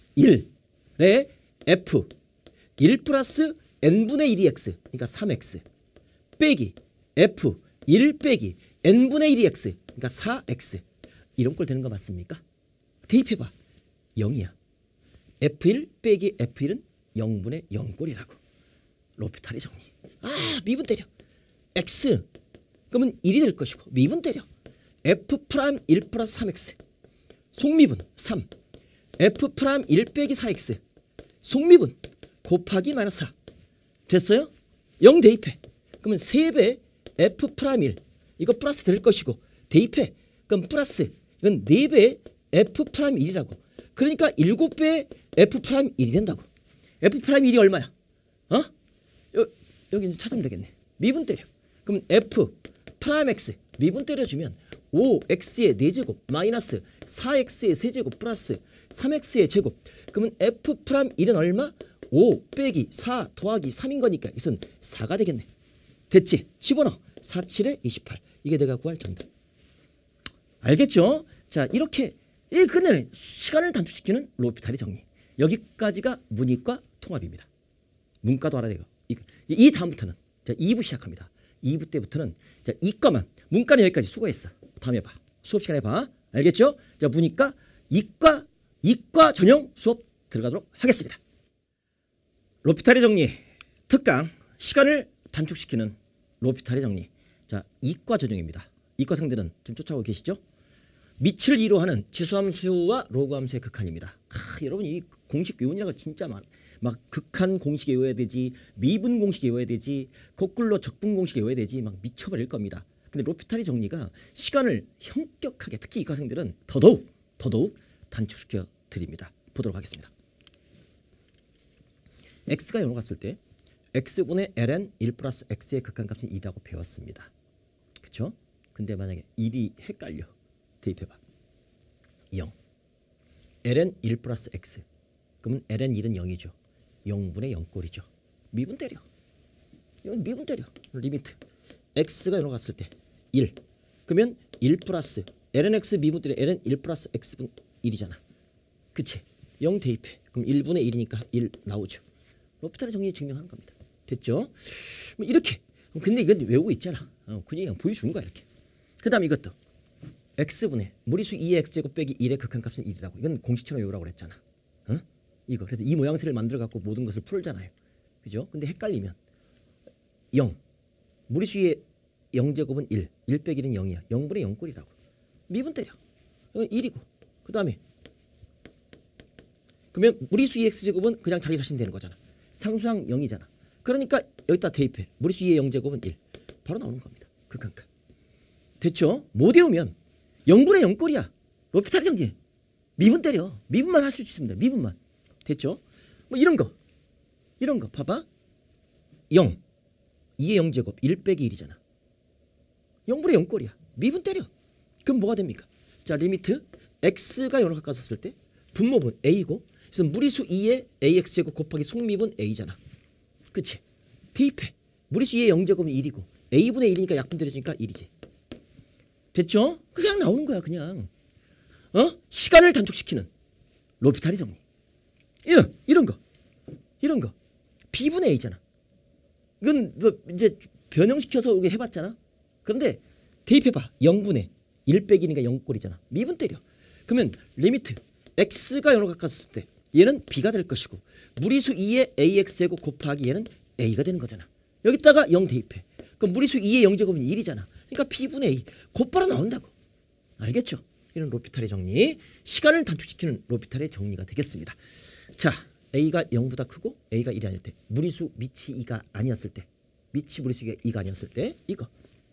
일에 f 일 플러스 n분의 일이 x. 그러니까 삼 엑스. 빼기 f 일 빼기 n분의 일이 x. 그러니까 사 엑스. 이런 꼴 되는 거 맞습니까? 대입해봐. 영이야. 에프 일 빼기 에프 일은 영분의 영꼴이라고. 로피탈의 정리. 아 미분 때려. x 그러면 일이 될 것이고 미분 때려. f 프라임 일 플러스 삼 엑스. 속미분 삼. f 프라임 일 빼기 사 엑스. 속미분 곱하기 마이너스 사. 됐어요? 영 대입해. 그러면 세 배 f 프라임 일. 이거 플러스 될 것이고 대입해. 그럼 플러스 이건 네 배 f 프라임 일이라고. 그러니까 일곱 배 f 프라임 일이 된다고. f 프라임 일이 얼마야? 어? 여, 여기 이제 찾으면 되겠네. 미분 때려. 그럼 f 프라임 x 미분 때려주면 오 엑스의 네 제곱 마이너스 사 엑스의 세 제곱 플러스 삼 엑스의 제곱. 그러면 f 프라임 일은 얼마? 오 빼기 사 더하기 삼인 거니까 이것은 사가 되겠네. 됐지? 집어넣어. 사, 칠에 이십팔. 이게 내가 구할 정답. 알겠죠? 자 이렇게 이 그날 시간을 단축시키는 로피탈의 정리. 여기까지가 문이과 통합입니다. 문과도 알아야 돼요. 이, 이 다음부터는 자 이 부 시작합니다. 이 부 때부터는 자 이과만. 문과는 여기까지 수고했어. 다음에 봐. 수업 시간에 봐. 알겠죠? 자 문이과 이과 이과 전형 수업 들어가도록 하겠습니다. 로피탈의 정리 특강 시간을 단축시키는 로피탈의 정리. 자 이과 전형입니다. 이과생들은 좀 쫓아오고 계시죠? 밑을 이로 하는 지수함수와 로그함수의 극한입니다. 하, 여러분 이 공식 외우느라고 진짜 많, 막 극한 공식에 외워야 되지, 미분 공식에 외워야 되지, 거꾸로 적분 공식에 외워야 되지, 막 미쳐버릴 겁니다. 근데 로피탈의 정리가 시간을 현격하게, 특히 이과생들은 더더욱 더더욱 단축시켜 드립니다. 보도록 하겠습니다. x가 영으로 갔을 때 x분의 ln 일 플러스 x의 극한값은 일이라고 배웠습니다. 그쵸? 근데 만약에 일이 헷갈려. 대입해봐. 영. ln 일 플러스 x. 그러면 ln 일은 영이죠. 영분의 영꼴이죠. 미분 때려. 이건 미분 때려. 리미트. x가 영으로 갔을 때 일. 그러면 일 플러스 ln x 미분 때려 ln 일 플러스 x분 일이잖아. 그치? 영 대입해. 그럼 일분의 일이니까 일 나오죠. 로피탈의 정리 증명하는 겁니다. 됐죠? 뭐 이렇게. 근데 이건 외우고 있잖아. 어, 그냥 보여주는 거야 이렇게. 그 다음 이것도 x분의 무리수 이의 x제곱 빼기 일의 극한값은 일이라고. 이건 공식처럼 외우라고 그랬잖아. 어? 이거. 그래서 이 모양새를 만들어 갖고 모든 것을 풀잖아요. 그죠? 근데 헷갈리면 영. 무리수 이의 영제곱은 일. 일 빼기 일은 영이야. 영분의 영꼴이라고. 미분 때려. 이건 일이고. 그 다음에 그러면 무리수 이의 x제곱은 그냥 자기 자신 되는 거잖아. 상수항 영이잖아. 그러니까 여기다 대입해. 무리수 이의 영제곱은 일. 바로 나오는 겁니다. 극한값. 됐죠? 못 외우면 영분의 영꼴이야. 로피탈의 정리. 미분 때려. 미분만 할 수 있습니다. 미분만. 됐죠? 뭐 이런 거. 이런 거 봐봐. 영. 이의 영제곱 일 빼기 일이잖아. 영분의 영꼴이야. 미분 때려. 그럼 뭐가 됩니까? 자, 리미트 x가 영으로 가까웠을 때 분모분 a고, 그래서 무리수 이의 ax제곱 곱하기 속미분 a잖아. 그치? 대입해. 무리수 이의 영제곱은 일이고 a분의 일이니까 약분 때려주니까 일이지. 됐죠? 그냥 나오는 거야 그냥. 어? 시간을 단축시키는 로피탈의 정리. 예, 이런 거. 이런 거. b분의 a잖아. 이건 뭐 이제 변형시켜서 해봤잖아. 그런데 대입해봐. 영분의 일 빼기니까 영꼴이잖아. 미분 때려. 그러면 리미트 x가 영으로 가까웠을 때 얘는 b가 될 것이고 무리수 이의 ax제곱 곱하기 얘는 a가 되는 거잖아. 여기다가 영 대입해. 그럼 무리수 이의 영제곱은 일이잖아. 그러니까 b분의 a 곧바로 나온다고. 알겠죠? 이런 로피탈의 정리. 시간을 단축시키는 로피탈의 정리가 되겠습니다. 자, a가 영보다 크고 a가 일이 아닐 때, 무리수 밑이 이가 아니었을 때, 밑이 무리수 이가 아니었을 때 이거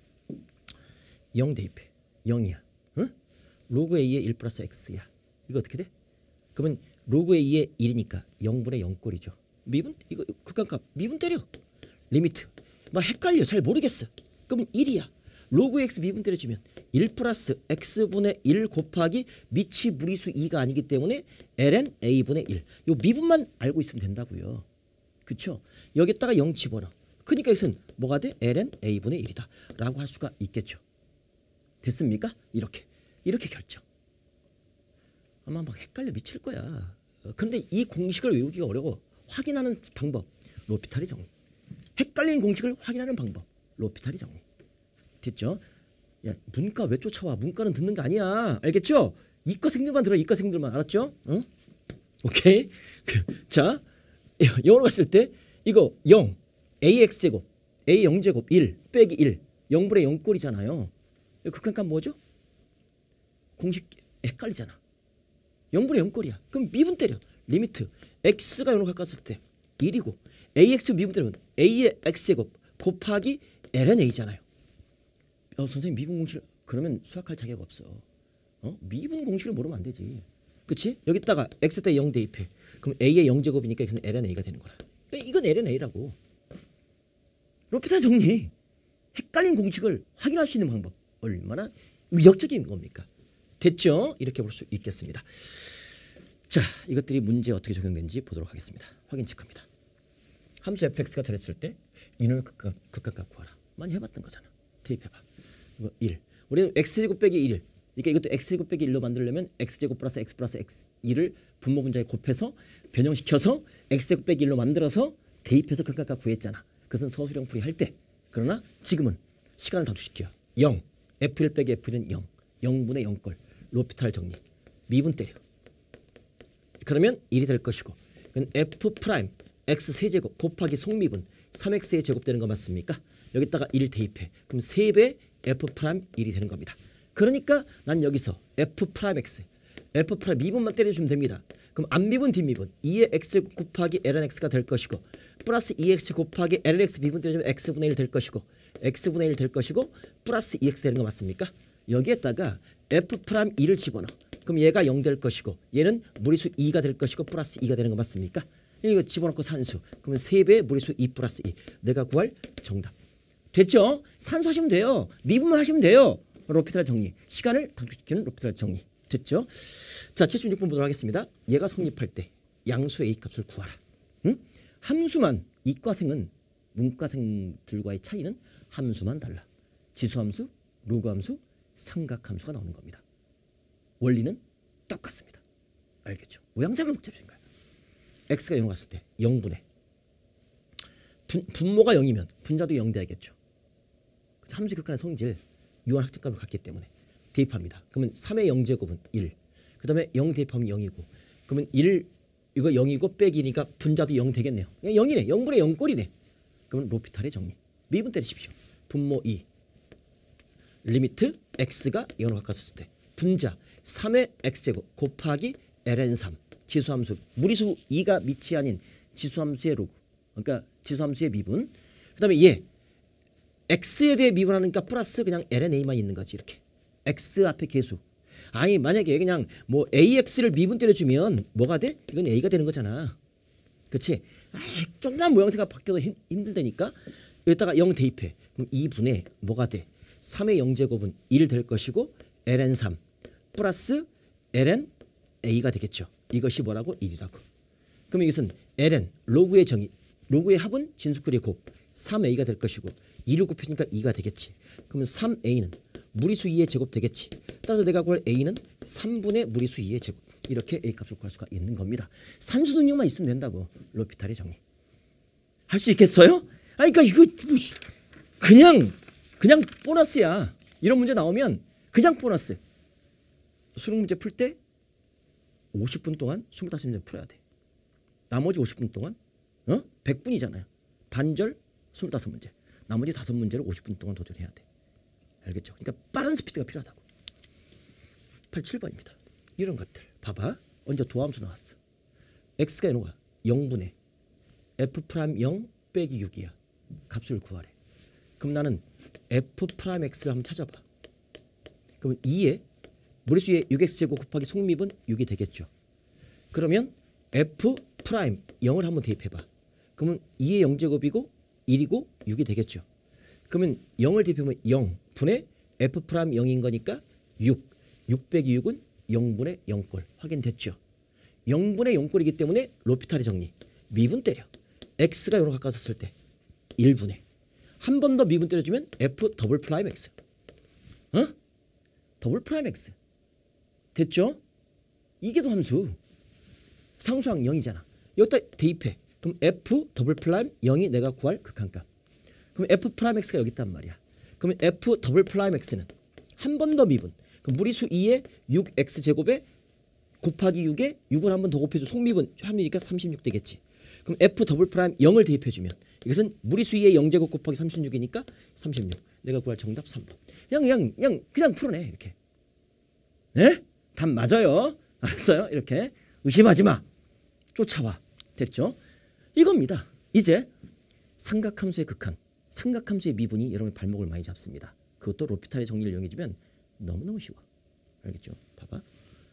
영 대입해. 영이야. 응? 로그 a의 일 플러스 x야. 이거 어떻게 돼? 그러면 로그 a의 일이니까 영분의 영꼴이죠. 미분? 이거 극한값 미분 때려. 리미트. 막 헷갈려. 잘 모르겠어. 그러면 일이야. 로그 x 미분 때려주면 일 플러스 x분의 일 곱하기 밑이 무리수 이가 아니기 때문에 ln a분의 일. 요 미분만 알고 있으면 된다고요. 그쵸? 여기다가 영 집어넣어. 그러니까 이것은 뭐가 돼? ln a분의 일이다 라고 할 수가 있겠죠. 됐습니까? 이렇게. 이렇게 결정. 아마 막 헷갈려 미칠 거야. 그런데 이 공식을 외우기가 어려워. 확인하는 방법. 로피탈의 정리. 헷갈리는 공식을 확인하는 방법. 로피탈의 정리. 됐죠? 야, 문과 왜 쫓아와? 문과는 듣는 거 아니야. 알겠죠? 이과생들만 들어. 이과생들만. 알았죠? 응? 오케이. 자, 영어로 갔을 때 이거 영. ax제곱. a 영제곱 일 빼기 일. 영분의 영꼴이잖아요. 극한값 뭐죠? 공식 헷갈리잖아. 영분의 영꼴이야. 그럼 미분 때려. 리미트 x가 영으로 가까웠을 때 일이고 ax 미분 때리면 a의 x제곱 곱하기 ln a잖아요. 어, 선생님 미분 공식을 그러면 수학할 자격 없어. 어? 미분 공식을 모르면 안 되지. 그치? 여기다가 x 대 영 대입해. 그럼 a의 영제곱이니까 x는 ln a가 되는 거라. 이건 ln a라고. 로피탈 정리. 헷갈린 공식을 확인할 수 있는 방법. 얼마나 위력적인 겁니까? 됐죠? 이렇게 볼 수 있겠습니다. 자, 이것들이 문제에 어떻게 적용되는지 보도록 하겠습니다. 확인 체크입니다. 함수 fx가 잘했을 때 이놈의 극한, 극한값 구하라. 많이 해봤던 거잖아. 대입해봐. 이거 일. 우리는 x제곱 빼기 일. 그러니까 이것도 x제곱 빼기 일로 만들려면 x제곱 플러스 x 플러스 x 일을 분모 분자에 곱해서 변형시켜서 x제곱 빼기 일로 만들어서 대입해서 극한값 구했잖아. 그것은 서술형 풀이할 때. 그러나 지금은 시간을 단축시켜. 영. 에프 일 빼기 에프 일은 영. 영분의 영꼴. 로피탈 정리. 미분 때려. 그러면 일이 될 것이고. 그건 f 프라임 x 세제곱 곱하기 속미분 삼 엑스의 제곱되는 거 맞습니까? 여기다가 일 대입해. 그럼 세 배 f 프라임 일이 되는 겁니다. 그러니까 난 여기서 f 프라임 x F 프라임 미분만 때려주면 됩니다. 그럼 앞미분 뒷미분 이의 x 곱하기 ln x가 될 것이고 플러스 이 엑스 곱하기 ln x 미분 때려주면 x분의 일 될 것이고 x분의 일 될 것이고 플러스 이 엑스 되는 거 맞습니까? 여기에다가 f 프라임 이를 집어넣어. 그럼 얘가 영 될 것이고 얘는 무리수 이가 될 것이고 플러스 이가 되는 거 맞습니까? 이거 집어넣고 산수. 그러면 세 배의 무리수 이 플러스 이. 내가 구할 정답. 됐죠? 산수 하시면 돼요. 미분만 하시면 돼요. 로피탈 정리. 시간을 단축시키는 로피탈 정리. 됐죠? 자, 칠십육 번 보도록 하겠습니다. 얘가 성립할 때 양수 A 값을 구하라. 응? 함수만 이과생은 문과생들과의 차이는 함수만 달라. 지수함수, 로그함수, 삼각함수가 나오는 겁니다. 원리는 똑같습니다. 알겠죠? 모양새만 복잡해진 거야. x가 영 갔을 때 영분의 분, 분모가 영이면 분자도 영 돼야겠죠. 함수 극한의 성질 유한 학적값을 갖기 때문에 대입합니다. 그러면 삼의 영제곱은 일. 그 다음에 영 대입하면 영이고 그러면 일 이거 영이고 빼기니까 분자도 영 되겠네요. 영이네. 영분의 영꼴이네. 그러면 로피탈의 정리. 미분 때리십시오. 분모 이 리미트 x가 영으로 가까웠을 때 분자 삼의 x제곱 곱하기 ln 삼 지수함수 무리수 이가 밑이 아닌 지수함수의 로그 그러니까 지수함수의 미분 그 다음에 얘 x에 대해 미분하니까 플러스 그냥 ln a만 있는 거지 이렇게 x 앞에 계수 아니 만약에 그냥 뭐 ax를 미분 때려주면 뭐가 돼? 이건 a가 되는 거잖아. 그치? 아이, 조금만 모양새가 바뀌어도 힘, 힘들다니까 여기다가 영 대입해. 그럼 이분의 뭐가 돼? 삼의 영제곱은 일 될 것이고 ln 삼 플러스 ln a가 되겠죠. 이것이 뭐라고? 일이라고. 그럼 이것은 ln 로그의 정의 로그의 합은 진수끼리의 곱 삼 에이가 될 것이고 이를 곱히니까 이가 되겠지. 그러면 삼 에이는 무리수 이의 제곱 되겠지. 따라서 내가 구할 a는 삼분의 무리수 이의 제곱 이렇게 a 값을 구할 수가 있는 겁니다. 산수 능력만 있으면 된다고. 로피탈의 정리. 할 수 있겠어요? 아니 그러니까 이거 뭐 그냥 그냥 보너스야. 이런 문제 나오면 그냥 보너스. 수능 문제 풀 때 오십 분 동안 이십오 문제 풀어야 돼. 나머지 오십 분 동안 어? 백 분이잖아요. 반절 이십오 문제. 나머지 다섯 문제를 오십 분 동안 도전해야 돼. 알겠죠? 그러니까 빠른 스피드가 필요하다고. 팔십칠 번입니다. 이런 것들. 봐봐. 언제 도함수 나왔어. x가 이놈아 영분의 f 프라임 영 빼기 육이야. 값을 구하래. 그럼 나는 f 프라임 x를 한번 찾아봐. 그러면 이에 무리수의 육 엑스 제곱 곱하기 속미분 육이 되겠죠. 그러면 f 프라임 영을 한번 대입해봐. 그러면 이의 영제곱이고 일이고 육이 되겠죠. 그러면 영을 대입하면 영 분의 f 프라임 영인 거니까 육. 육 빼기 육은 영분의 영꼴. 확인됐죠. 영분의 영꼴이기 때문에 로피탈의 정리. 미분 때려. x가 영으로 가까웠을 때 일분의 한 번 더 미분 때려주면 f 더블 프라임 x. 어? 더블 프라임 x. 됐죠? 이게 더 함수. 상수항 영이잖아. 여기다 대입해. 그럼 f 더블 프라임 영이 내가 구할 극한값. 그럼 f 프라임 x가 여기 있단 말이야. 그러면 f 더블 프라임 x는 한 번 더 미분. 그럼 무리수 이의 육 엑스 제곱에 곱하기 육에 육을 한 번 더 곱해줘. 속미분 합리니까 삼십육 되겠지. 그럼 f 더블 프라임 영을 대입해주면 이것은 무리수 이의 영제곱 곱하기 삼십육이니까 삼십육. 내가 구할 정답 삼 번. 그냥 그냥 그냥 그냥 풀어내 이렇게. 네? 답 맞아요. 알았어요? 이렇게 의심하지 마. 쫓아와. 됐죠? 이겁니다. 이제 삼각함수의 극한, 삼각함수의 미분이 여러분의 발목을 많이 잡습니다. 그것도 로피탈의 정리를 이용해주면 너무너무 쉬워. 알겠죠? 봐봐.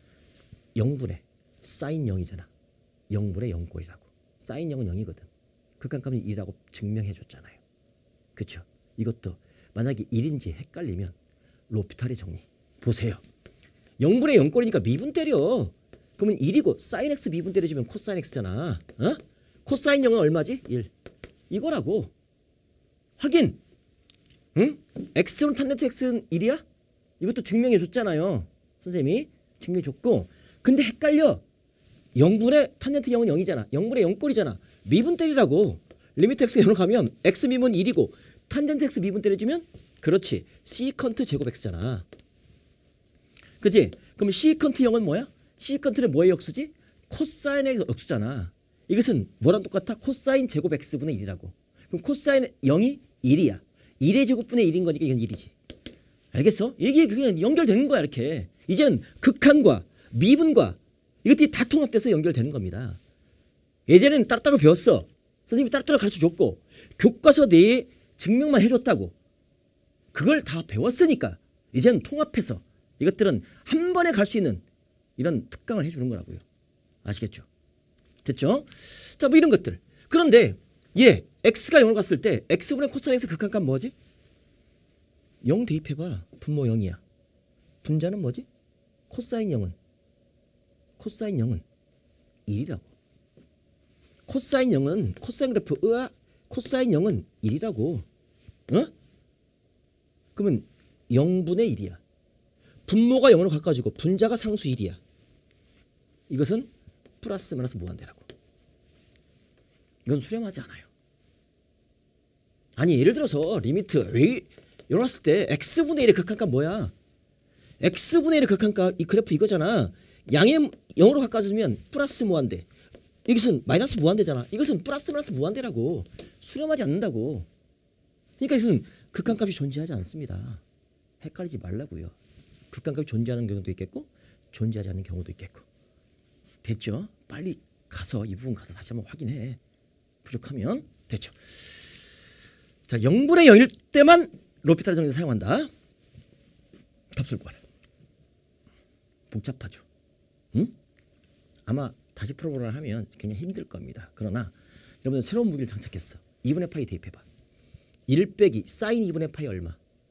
영분의 사인 영이잖아. 영분의 영꼴이라고. 사인 영은 영이거든. 극한값은 일이라고 증명해줬잖아요. 그렇죠? 이것도 만약에 일인지 헷갈리면 로피탈의 정리. 보세요. 영분의 영꼴이니까 미분 때려. 그러면 일이고 사인 x 미분 때려주면 코사인 x잖아. 어? 코사인 영은 얼마지? 일. 이거라고. 확인. 응? x는 탄젠트 x는 일이야? 이것도 증명해줬잖아요. 선생님이 증명해줬고. 근데 헷갈려. 영분의 탄젠트 영은 영이잖아. 영분의 영꼴이잖아. 미분 때리라고. 리미트 x가 영으로 가면 x 미분 일이고 탄젠트 x 미분 때려주면 그렇지. 시컨트 제곱 x잖아. 그치? 그럼 시컨트 영은 뭐야? 시컨트는 뭐의 역수지? 코사인의 역수잖아. 이것은 뭐랑 똑같아? 코사인 제곱 x분의 일이라고. 그럼 코사인 영이 일이야. 일의 제곱분의 일인 거니까 이건 일이지. 알겠어? 이게 그냥 연결되는 거야 이렇게. 이제는 극한과 미분과 이것들이 다 통합돼서 연결되는 겁니다. 예전에는 따로따로 배웠어. 선생님이 따로따로 가르쳐줬고 교과서 내에 증명만 해줬다고. 그걸 다 배웠으니까 이제는 통합해서 이것들은 한 번에 갈 수 있는 이런 특강을 해주는 거라고요. 아시겠죠? 됐죠? 자, 뭐 이런 것들. 그런데 얘 x가 영으로 갔을 때 x분의 코사인 x 극한값 뭐지? 영 대입해봐. 분모 영이야. 분자는 뭐지? 코사인 영은 코사인 영은 일이라고. 코사인 영은 코사인 그래프 으아 코사인 영은 일이라고. 어? 그러면 영분의 일이야. 분모가 영으로 가까워지고 분자가 상수 일이야. 이것은 플러스 마이너스 무한대라고. 이건 수렴하지 않아요. 아니 예를 들어서 리미트 왜 열었을 때 x분의 일의 극한값 뭐야? x분의 일의 극한값 이 그래프 이거잖아. 양의 영으로 가까워지면 플러스 무한대. 이것은 마이너스 무한대잖아. 이것은 플러스 마이너스 무한대라고. 수렴하지 않는다고. 그러니까 이것은 극한값이 존재하지 않습니다. 헷갈리지 말라고요. 극한값이 존재하는 경우도 있겠고 존재하지 않는 경우도 있겠고. 됐죠? 빨리 가서 이 부분 가서 다시 한번 확인해. 부족하면 됐죠. 자, 영분의 영일 때만 로피탈 정리를 사용한다. 값을 구하라. 복잡하죠. 응? 아마 다시 풀어보라 하면 굉장히 힘들 겁니다. 그러나 여러분들 새로운 무기를 장착했어. 이분의 파이 대입해봐. 일 빼기 사인 이분의 파이 얼마?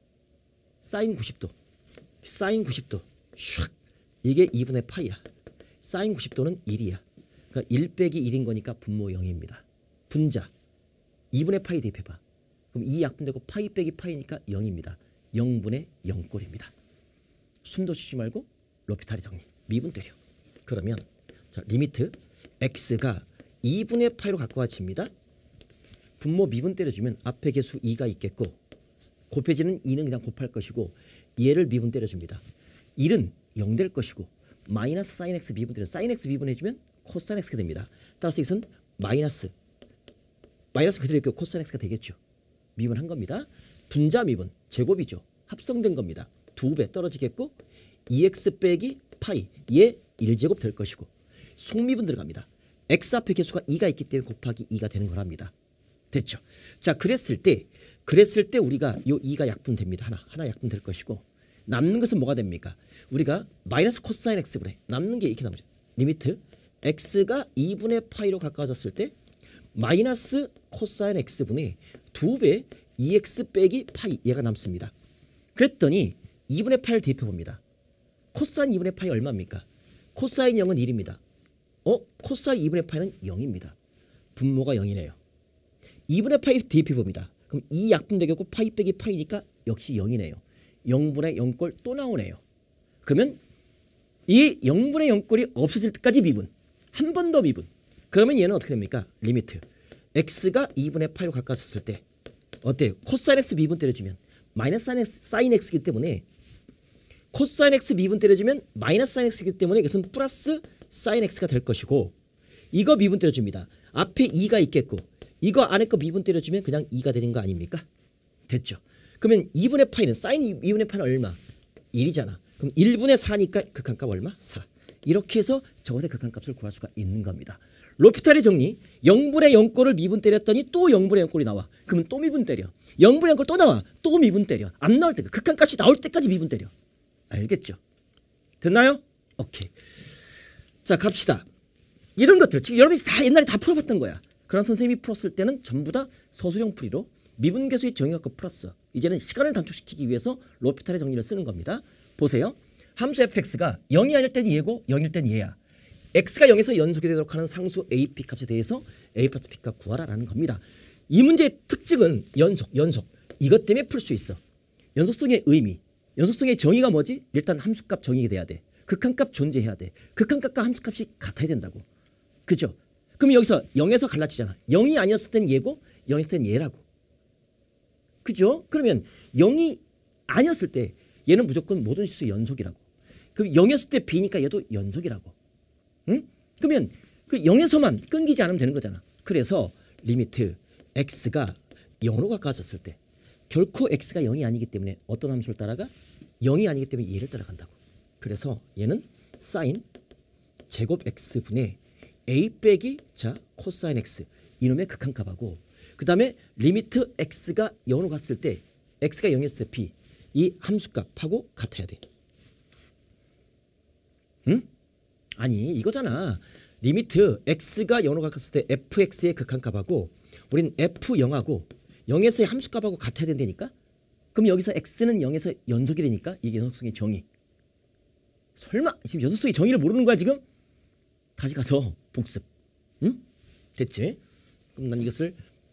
사인 구십 도. 사인 구십 도. 슉. 이게 이분의 파이야. 사인 구십 도는 일이야. 그러니까 일 빼기 일인 거니까 분모 영입니다. 분자. 이분의 파이 대입해봐. 그럼 이 약분되고 파이 빼기 파이니까 영입니다. 영분의 영꼴입니다. 숨도 쉬지 말고 로피탈의 정리. 미분 때려. 그러면 자, 리미트 x가 이분의 파이로 가까워집니다. 분모 미분 때려주면 앞에 개수 이가 있겠고 곱해지는 이는 그냥 곱할 것이고 얘를 미분 때려줍니다. 일은 영 될 것이고 마이너스 사인 x 미분 때려 사인 x 미분해주면 코사인 x가 됩니다. 따라서 이것은 마이너스 마이너스 그대로 있고 코사인 x가 되겠죠. 미분한 겁니다. 분자 미분 제곱이죠. 합성된 겁니다. 두 배 떨어지겠고 이 엑스 빼기 파이 얘 일 제곱 될 것이고 속미분 들어갑니다. x 앞에 개수가 이가 있기 때문에 곱하기 이가 되는 거랍니다. 됐죠. 자, 그랬을 때 그랬을 때 우리가 요 이가 약분됩니다. 하나 하나 약분될 것이고 남는 것은 뭐가 됩니까? 우리가 마이너스 코사인 x 그래. 남는 게 이렇게 남죠. 리미트 x가 이분의 파이로 가까워졌을 때 마이너스 코사인 x분의 두 배 이 엑스 빼기 파이 얘가 남습니다. 그랬더니 이분의 파이를 대입해 봅니다. 코사인 이분의 파이 얼마입니까? 코사인 영은 일입니다. 어? 코사인 이분의 파이는 영입니다. 분모가 영이네요. 이분의 파이 대입해 봅니다. 그럼 이 약분되겠고 파이 빼기 파이니까 역시 영이네요. 영분의 영꼴 또 나오네요. 그러면 이 영분의 영꼴이 없어질 때까지 미분. 한 번 더 미분. 그러면 얘는 어떻게 됩니까? 리미트 x가 이분의 파이로 가까워졌을 때 어때요? 코사인 x 미분 때려주면 마이너스 사인 x이기 때문에 코사인 x 미분 때려주면 마이너스 사인 x이기 때문에 이것은 플러스 사인 x가 될 것이고 이거 미분 때려줍니다. 앞에 이가 있겠고 이거 안에 거 미분 때려주면 그냥 이가 되는 거 아닙니까? 됐죠. 그러면 이분의 파이는 사인 이분의 파이는 얼마? 일이잖아. 그럼 일분의 사니까 극한값 얼마? 사. 이렇게 해서 저것의 극한값을 구할 수가 있는 겁니다. 로피탈의 정리. 영분의 영꼴을 미분 때렸더니 또 영분의 영꼴이 나와. 그러면 또 미분 때려. 영분의 영꼴 또 나와. 또 미분 때려. 안 나올 때 극한값이 나올 때까지 미분 때려. 알겠죠? 됐나요? 오케이. 자, 갑시다. 이런 것들 지금 여러분이 다 옛날에 다 풀어봤던 거야. 그런 선생님이 풀었을 때는 전부 다 서술형 풀이로 미분계수의 정의갖고 풀었어. 이제는 시간을 단축시키기 위해서 로피탈의 정리를 쓰는 겁니다. 보세요. 함수 fx가 영이 아닐 땐 얘고 영일 땐 얘야. x가 영에서 연속이 되도록 하는 상수 ap 값에 대해서 a 플러스 b값 구하라라는 겁니다. 이 문제의 특징은 연속, 연속. 이것 때문에 풀 수 있어. 연속성의 의미. 연속성의 정의가 뭐지? 일단 함수값 정의가 돼야 돼. 극한값 존재해야 돼. 극한값과 함수값이 같아야 된다고. 그죠? 그럼 여기서 영에서 갈라지잖아. 영이 아니었을 땐 얘고 영이었을 땐 얘라고. 그죠? 그러면 영이 아니었을 때 얘는 무조건 모든 실수 연속이라고. 그럼 영이었을 때 b니까 얘도 연속이라고. 응? 그러면 그 영에서만 끊기지 않으면 되는 거잖아. 그래서 리미트 x가 영으로 가까워졌을 때 결코 x가 영이 아니기 때문에 어떤 함수를 따라가? 영이 아니기 때문에 얘를 따라간다고. 그래서 얘는 사인 제곱 x분의 a 빼기 자 코사인 x 이놈의 극한값하고 그 다음에 리미트 x가 영으로 갔을 때 x가 영이었을 때 b 이 함수값하고 같아야 돼. 응? 아니 이거잖아. 리미트 x가 영으로 갔을 때 fx의 극한값하고 우린 에프 영하고 영에서의 함수값하고 같아야 된다니까. 그럼 여기서 x는 영에서 연속이라니까. 이게 연속성의 정의. 설마 지금 연속성의 정의를 모르는 거야 지금? 다시 가서 복습. 응? 됐지? 그럼 난 이것을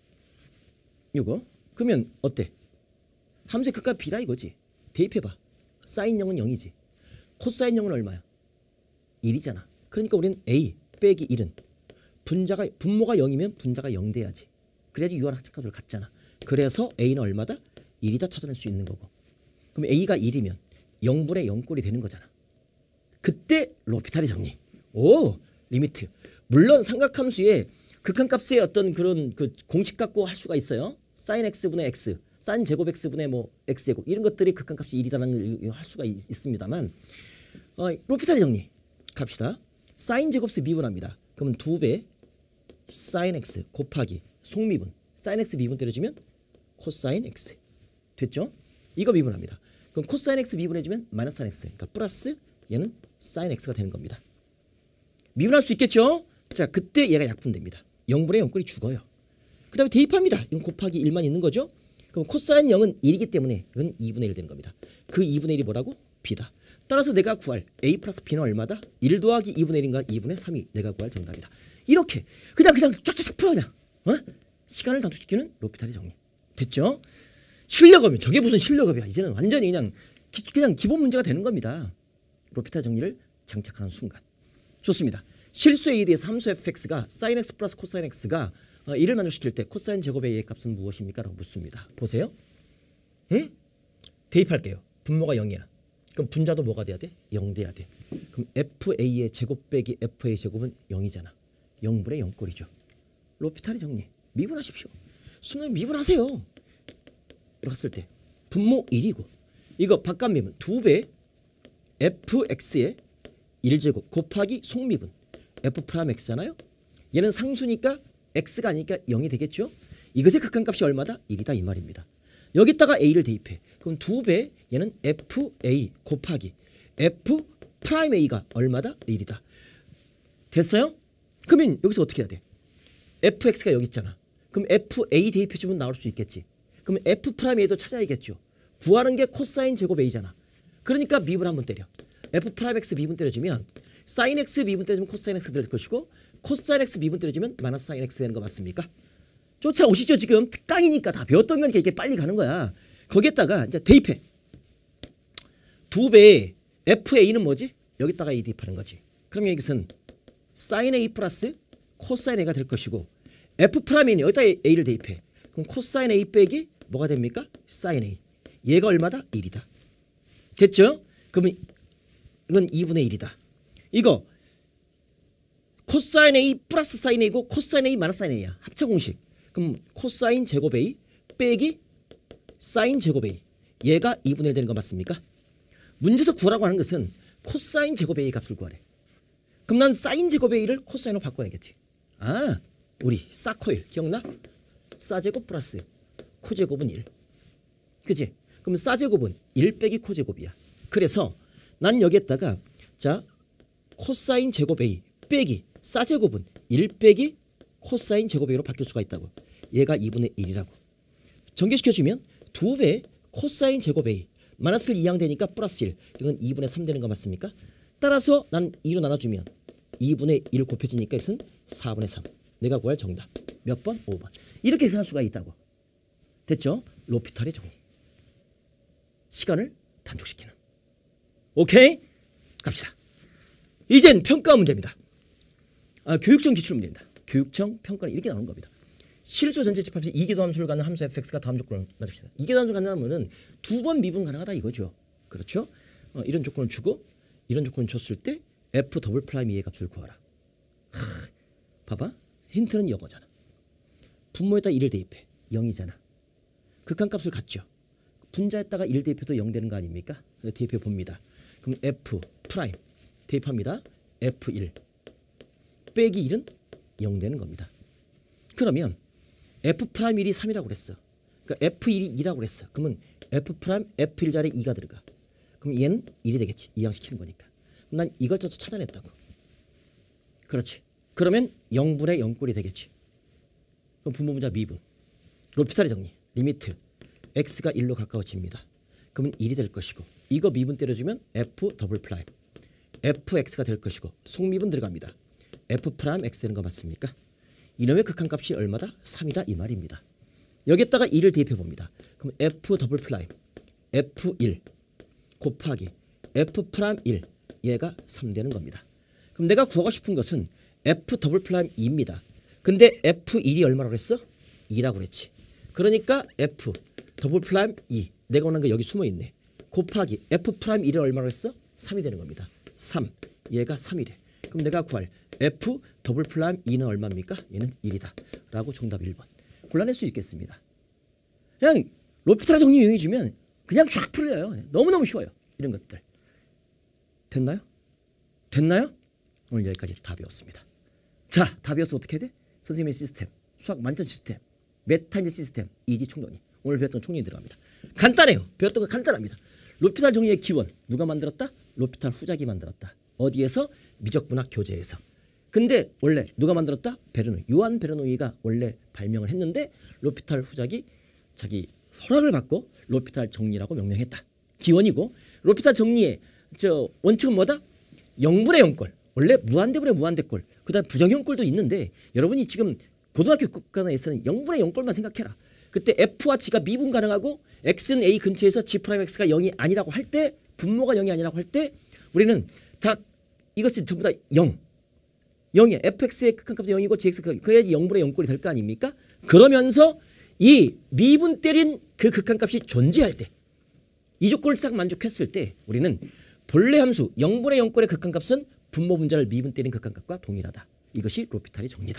요거 그러면 어때? 함수의 극값 b라 이거지. 대입해봐. 사인 영은 영이지. 코사인 영은 얼마야? 일이잖아. 그러니까 우리는 a 빼기 일은 분자가 분모가 영이면 분자가 영 돼야지. 그래야지 유한 합작값을 갖잖아. 그래서 a는 얼마다? 일이다 찾아낼 수 있는 거고. 그럼 a가 일이면 영분의 영꼴이 되는 거잖아. 그때 로피탈의 정리. 오 리미트. 물론 삼각함수에 극한값의 어떤 그런 그 공식 갖고 할 수가 있어요. 사인 x분의 x, 사인 제곱 x분의 뭐 x제곱 이런 것들이 극한값이 일이다라는 걸 할 수가 있, 있습니다만 어, 로피탈의 정리 갑시다. 사인 제곱수 미분합니다. 그러면 두 배 사인 x 곱하기 속미분 사인 x 미분 때려주면 코사인 x 됐죠? 이거 미분합니다. 그럼 코사인 x 미분해주면 마이너스 사인 x 그러니까 플러스 얘는 사인 x가 되는 겁니다. 미분할 수 있겠죠? 자 그때 얘가 약분됩니다. 영분의 영꼴이 죽어요. 그 다음에 대입합니다. 이건 곱하기 일만 있는 거죠. 그럼 코사인 영은 일이기 때문에 이건 이분의 일 되는 겁니다. 그 이분의 일이 뭐라고? b다. 따라서 내가 구할 a 플러스 b는 얼마다? 일 더하기 이분의 일인가 이분의 삼이 내가 구할 정답이다. 이렇게 그냥 그냥 쫙쫙 풀어 그냥. 어? 시간을 단축시키는 로피탈의 정리. 됐죠? 실력업이면 저게 무슨 실력업이야. 이제는 완전히 그냥 기, 그냥 기본 문제가 되는 겁니다. 로피탈 정리를 장착하는 순간. 좋습니다. 실수 a에 대해서 함수 fx가 sin x 플러스 코사인 x가 어, 이를 만족시킬 때 코사인 제곱 a의 값은 무엇입니까? 라고 묻습니다. 보세요. 응? 대입할게요. 분모가 영이야. 그럼 분자도 뭐가 돼야 돼? 영 돼야 돼. 그럼 에프에이의 제곱 빼기 에프에이 제곱은 영이잖아. 영분의 영꼴이죠. 로피탈의 정리. 미분하십시오. 수능 미분하세요. 이렇게 했을 때 분모 일이고 이거 바깥미분 두 배 fx의 일 제곱 곱하기 속미분 f 프라임 x잖아요. 얘는 상수니까 x가 아니니까 영이 되겠죠. 이것의 극한값이 얼마다? 일이다 이 말입니다. 여기다가 a를 대입해. 그럼 두 배 얘는 에프에이 곱하기 f 프라임 a가 얼마다? 일이다. 됐어요? 그러면 여기서 어떻게 해야 돼? fx가 여기 있잖아. 그럼 에프에이 대입해주면 나올 수 있겠지. 그럼 f 프라임 a도 찾아야겠죠. 구하는 게 코사인 제곱 a잖아. 그러니까 미분 한번 때려. f 프라임 x 미분 때려주면 사인 x 미분 때려주면 코사인 x 될 것이고 코사인 x 미분 때려주면 마이너스 사인 x 되는 거 맞습니까? 쫓아오시죠. 지금 특강이니까 다 배웠던 거니까 이렇게 빨리 가는 거야. 거기에다가 이제 대입해. 두 배의 에프에이는 뭐지? 여기다가 a 대입하는 거지. 그럼 여기서는 사인 a 플러스 코사인 a가 될 것이고 f 프라임이 여기다 a를 대입해. 그럼 코사인 a 빼기 뭐가 됩니까? 사인 a. 얘가 얼마다? 일이다. 됐죠? 그러면 이건 이분의 일이다. 이거 코사인 a 플러스 사인 a고 코사인 a 마이너스 사인 a야. 합차 공식. 그럼 코사인 제곱 a 빼기 사인 제곱 a. 얘가 이분의 일 되는 거 맞습니까? 문제에서 구하라고 하는 것은 코사인 제곱 a의 값을 구하래. 그럼 난 사인 제곱 a를 코사인으로 바꿔야겠지. 아, 우리 사코일 기억나? 사제곱 플러스 코제곱은 일. 그치? 그럼 사제곱은 일 빼기 코제곱이야. 그래서 난 여기에다가 자 코사인 제곱 a 빼기 사제곱은 일 빼기 코사인 제곱 a로 바뀔 수가 있다고. 얘가 이분의 일이라고. 전개시켜주면 두 배 코사인 제곱 a 마이너스를 이항되니까 플러스 일. 이건 이분의 삼 되는 거 맞습니까? 따라서 난 이로 나눠주면 이분의 일 곱해지니까 이것은 사분의 삼. 내가 구할 정답. 몇 번? 오 번. 이렇게 계산할 수가 있다고. 됐죠? 로피탈의 정리. 시간을 단축시키는. 오케이? 갑시다. 이젠 평가 문제입니다. 아, 교육청 기출 문제입니다. 교육청 평가는 이렇게 나오는 겁니다. 실수 전체 집합에서 이계도 함수를 갖는 함수 fx가 다음 조건을 맞춥시다. 이계도 함수를 갖는 함수는 두 번 미분 가능하다 이거죠. 그렇죠? 어, 이런 조건을 주고 이런 조건을 줬을 때 f 더블 프라임 이의 값을 구하라. 하, 봐봐. 힌트는 이거잖아. 분모에다 일을 대입해. 영이잖아. 극한값을 갖죠. 분자에다가 일 대입해도 영 되는 거 아닙니까? 대입해 봅니다. 그럼 f 프라임 대입합니다. 에프 일 빼기 일은 영 되는 겁니다. 그러면 F 프라임 일이 삼이라고 그랬어. 그러니까 에프 일이 이라고 그랬어. 그러면 F 프라임 에프 일 자리에 이가 들어가. 그럼 얘는 일이 되겠지. 이항시키는 거니까. 난 이걸 또 찾아냈다고. 그렇지. 그러면 영분의 영꼴이 되겠지. 그럼 분모분자 미분. 로피탈의 정리. 리미트. x가 일로 가까워집니다. 그러면 일이 될 것이고 이거 미분 때려주면 f 더블 프라임. fx가 될 것이고 속미분 들어갑니다. f 프라임 x 되는 거 맞습니까? 이놈의 극한값이 얼마다? 삼이다 이 말입니다. 여기에다가 일을 대입해 봅니다. 그럼 f 더블 프라임 에프 일 곱하기 f 프라임 일 얘가 삼 되는 겁니다. 그럼 내가 구하고 싶은 것은 f 더블 프라임 이입니다. 근데 에프 일이 얼마라고 그랬어? 이라고 그랬지. 그러니까 f 더블 프라임 이 내가 원하는 게 여기 숨어 있네. 곱하기 f 프라임 일이 얼마라고 했어? 삼이 되는 겁니다. 삼 얘가 삼이래. 그럼 내가 구할 f 더블 프라임 이는 얼마입니까? 얘는 일이다 라고 정답 일 번 골라낼 수 있겠습니다. 그냥 로피탈의 정리 이용해 주면 그냥 쫙 풀려요. 너무너무 쉬워요. 이런 것들 됐나요? 됐나요? 오늘 여기까지 다 배웠습니다. 자, 다 배워서 어떻게 해야 돼? 선생님의 시스템, 수학 만점 시스템, 메타인지 시스템, 이디 총론이 오늘 배웠던 총론이 들어갑니다. 간단해요. 배웠던 거 간단합니다. 로피탈 정리의 기원 누가 만들었다? 로피탈 후작이 만들었다. 어디에서? 미적분학 교재에서. 근데 원래 누가 만들었다? 베르노이. 요한 베르노이가 원래 발명을 했는데 로피탈 후작이 자기 허락을 받고 로피탈 정리라고 명명했다. 기원이고 로피탈 정리의 저 원칙은 뭐다? 영분의 영꼴. 원래 무한대분의 무한대꼴. 그다음 부정형꼴도 있는데 여러분이 지금 고등학교 국가에서는 영분의 영꼴만 생각해라. 그때 F와 G가 미분 가능하고 X는 A 근처에서 G 프라임 X가 영이 아니라고 할 때 분모가 영이 아니라고 할 때 우리는 다 이것은 전부 다 영. 영이야. 에프엑스의 극한값도 영이고 지엑스가 그래야지 영분의 영꼴이 될 거 아닙니까? 그러면서 이 미분 때린 그 극한값이 존재할 때 이 조건을 싹 만족했을 때 우리는 본래 함수 영분의 영꼴의 극한값은 분모 분자를 미분 때린 극한값과 동일하다. 이것이 로피탈의 정리다.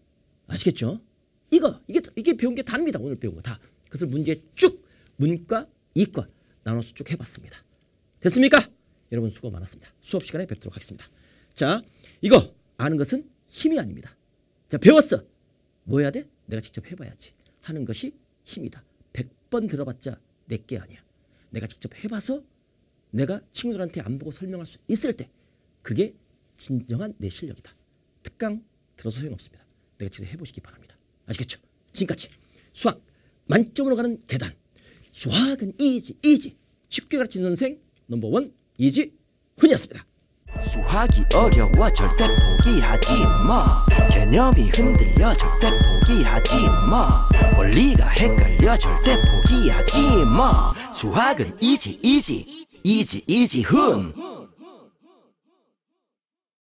아시겠죠? 이거 이게 이게 배운 게 답니다. 오늘 배운 거 다. 그것을 문제 쭉 문과 이과 나눠서 쭉 해봤습니다. 됐습니까? 여러분 수고 많았습니다. 수업 시간에 뵙도록 하겠습니다. 자, 이거 아는 것은 힘이 아닙니다. 자, 배웠어. 뭐 해야 돼? 내가 직접 해봐야지. 하는 것이 힘이다. 백 번 들어봤자 내게 아니야. 내가 직접 해봐서 내가 친구들한테 안 보고 설명할 수 있을 때 그게 진정한 내 실력이다. 특강 들어서 소용없습니다. 내가 직접 해보시기 바랍니다. 아시겠죠? 지금까지 수학 만점으로 가는 계단. 수학은 이지 이지. 쉽게 가르치는 선생 넘버원 이지훈이었습니다. 수학이 어려워 절대 포기하지 마. 개념이 흔들려 절대 포기하지 마. 원리가 헷갈려 절대 포기하지 마. 수학은 이지 이지 이지 이지훈.